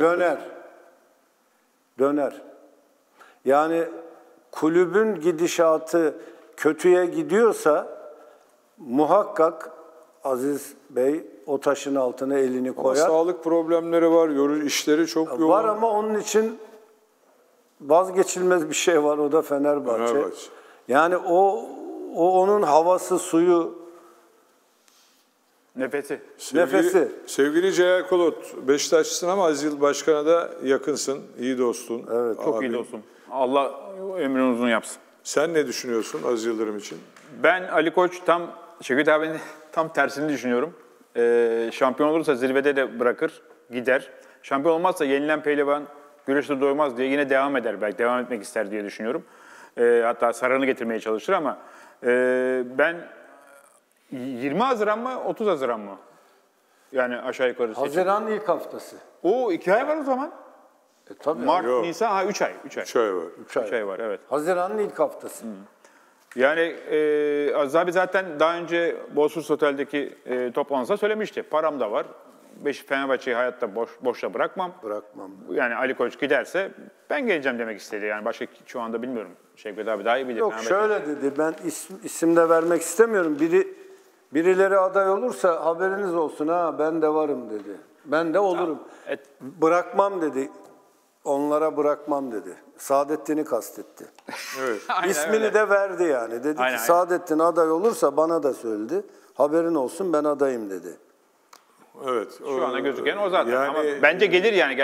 Döner. Yani kulübün gidişatı kötüye gidiyorsa muhakkak Aziz Bey o taşın altına elini koyar. Ama sağlık problemleri var, işleri çok yoğun. Var ama onun için vazgeçilmez bir şey var, o da Fenerbahçe. Yani o onun havası, suyu Nefesi. Sevgili Celal Kolot, Beşiktaşlısın ama Aziz Başkan'a da yakınsın, iyi dostun. Evet. Çok iyi dostum. Allah ömrünü uzun yapsın. Sen ne düşünüyorsun Aziz Yıldırım için? Ben Ali Koç Şevket abinin tam tersini düşünüyorum. Şampiyon olursa zirvede de bırakır, gider. Şampiyon olmazsa yenilen pehlivan güreşte doymaz diye yine devam eder. Belki devam etmek ister diye düşünüyorum. Hatta Saran'ı getirmeye çalışır ama ben 20 Haziran mı 30 Haziran mı? Yani aşağı yukarı seçim. Haziran'ın ilk haftası. O 2 ay var o zaman. Tabii. Mart, Nisan, 3 ay. 3 ay var. 3 ay var, evet. Haziran'ın ilk haftası. Yani Aziz abi zaten daha önce Bosphorus Otel'deki toplantısında söylemişti. Param da var. Fenerbahçe'yi hayatta boşta bırakmam. Yani Ali Koç giderse ben geleceğim demek istedi. Yani başka şu anda bilmiyorum. Şevket abi daha iyi bilir. Yok şöyle dedi, ben isim de vermek istemiyorum. Birileri aday olursa haberiniz olsun ha, ben de varım dedi. Ben de olurum. Bırakmam dedi. Onlara bırakmam dedi. Saadettin'i kastetti. Evet. İsmini de verdi yani. Dedi ki Saadettin aday olursa bana da söyledi. Haberin olsun ben adayım dedi. Evet. Şu anda gözüken o zaten. Ama bence gelir yani.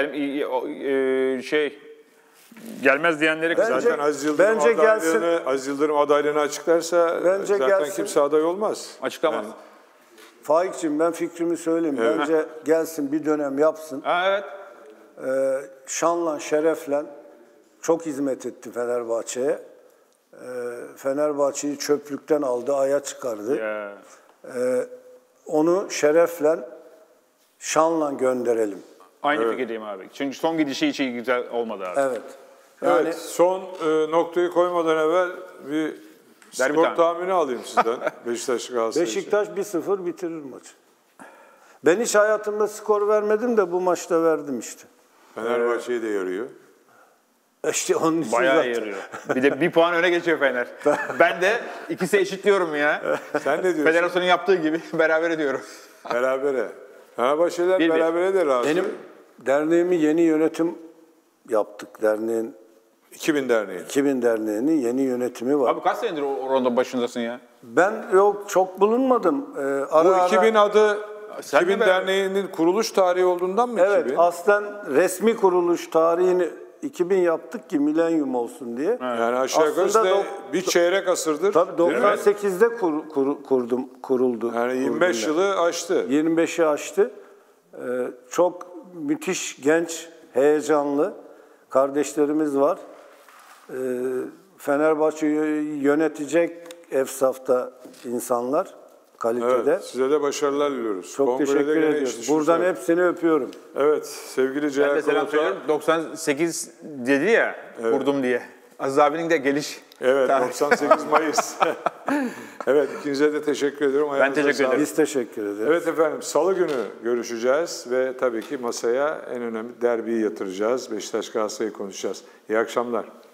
Gelmez diyenleri zaten Aziz Yıldırım adaylığını açıklarsa zaten kimse aday olmaz. Açıklamaz. Yani. Faik'cim ben fikrimi söyleyeyim. Evet. Bence gelsin bir dönem yapsın. Evet. Şanla, şerefle çok hizmet etti Fenerbahçe'ye. Fenerbahçe'yi çöplükten aldı, aya çıkardı. Onu şerefle, şanla gönderelim. Aynı fikirdeyim abi. Çünkü son gidişi hiç iyi güzel olmadı abi. Evet. Yani son noktayı koymadan evvel bir skor tahmini alayım sizden. Beşiktaş 1-0 bitirir maçı. Ben hiç hayatımda skor vermedim de bu maçta verdim işte. Fenerbahçe'ye de yarıyor. İşte onun için bayağı zaten. yarıyor. Bir de bir puan öne geçiyor Fener. Ben de ikisi eşitliyorum ya. Sen ne diyorsun? Federasyonun yaptığı gibi beraber ediyorum. Berabere. Fenerbahçeliler berabere de razı. Benim derneğimi yeni yönetim yaptık. Derneğin 2000 Derneği. 2000 Derneği'nin yeni yönetimi var. Abi kaç senedir o ronda başındasın ya? Ben çok bulunmadım. Bu 2000 adı 2000 Derneği'nin kuruluş tarihi olduğundan mı 2000? Evet, aslen resmi kuruluş tarihini 2000 yaptık ki milenyum olsun diye. Yani aşağı yukarı bir çeyrek asırdır. Tabii 98'de kuruldu. Yani 25 yılı aştı. 25'i aştı. Çok müthiş, genç, heyecanlı kardeşlerimiz var. Fenerbahçe'yi yönetecek efsafta insanlar, kalitede. Evet, size de başarılar diliyoruz. Çok teşekkür ediyoruz. Buradan hepsini öpüyorum. Evet, sevgili Celal Ben de selam söylüyorum. 98 dedi ya, kurdum diye. Aziz abinin de geliş. Evet, 98 Mayıs. Evet, ikinize de teşekkür ediyorum. Ben teşekkür ederim. Biz teşekkür ederiz. Evet efendim, Salı günü görüşeceğiz ve tabii ki masaya en önemli derbiyi yatıracağız. Beşiktaş Galatasaray'ı konuşacağız. İyi akşamlar.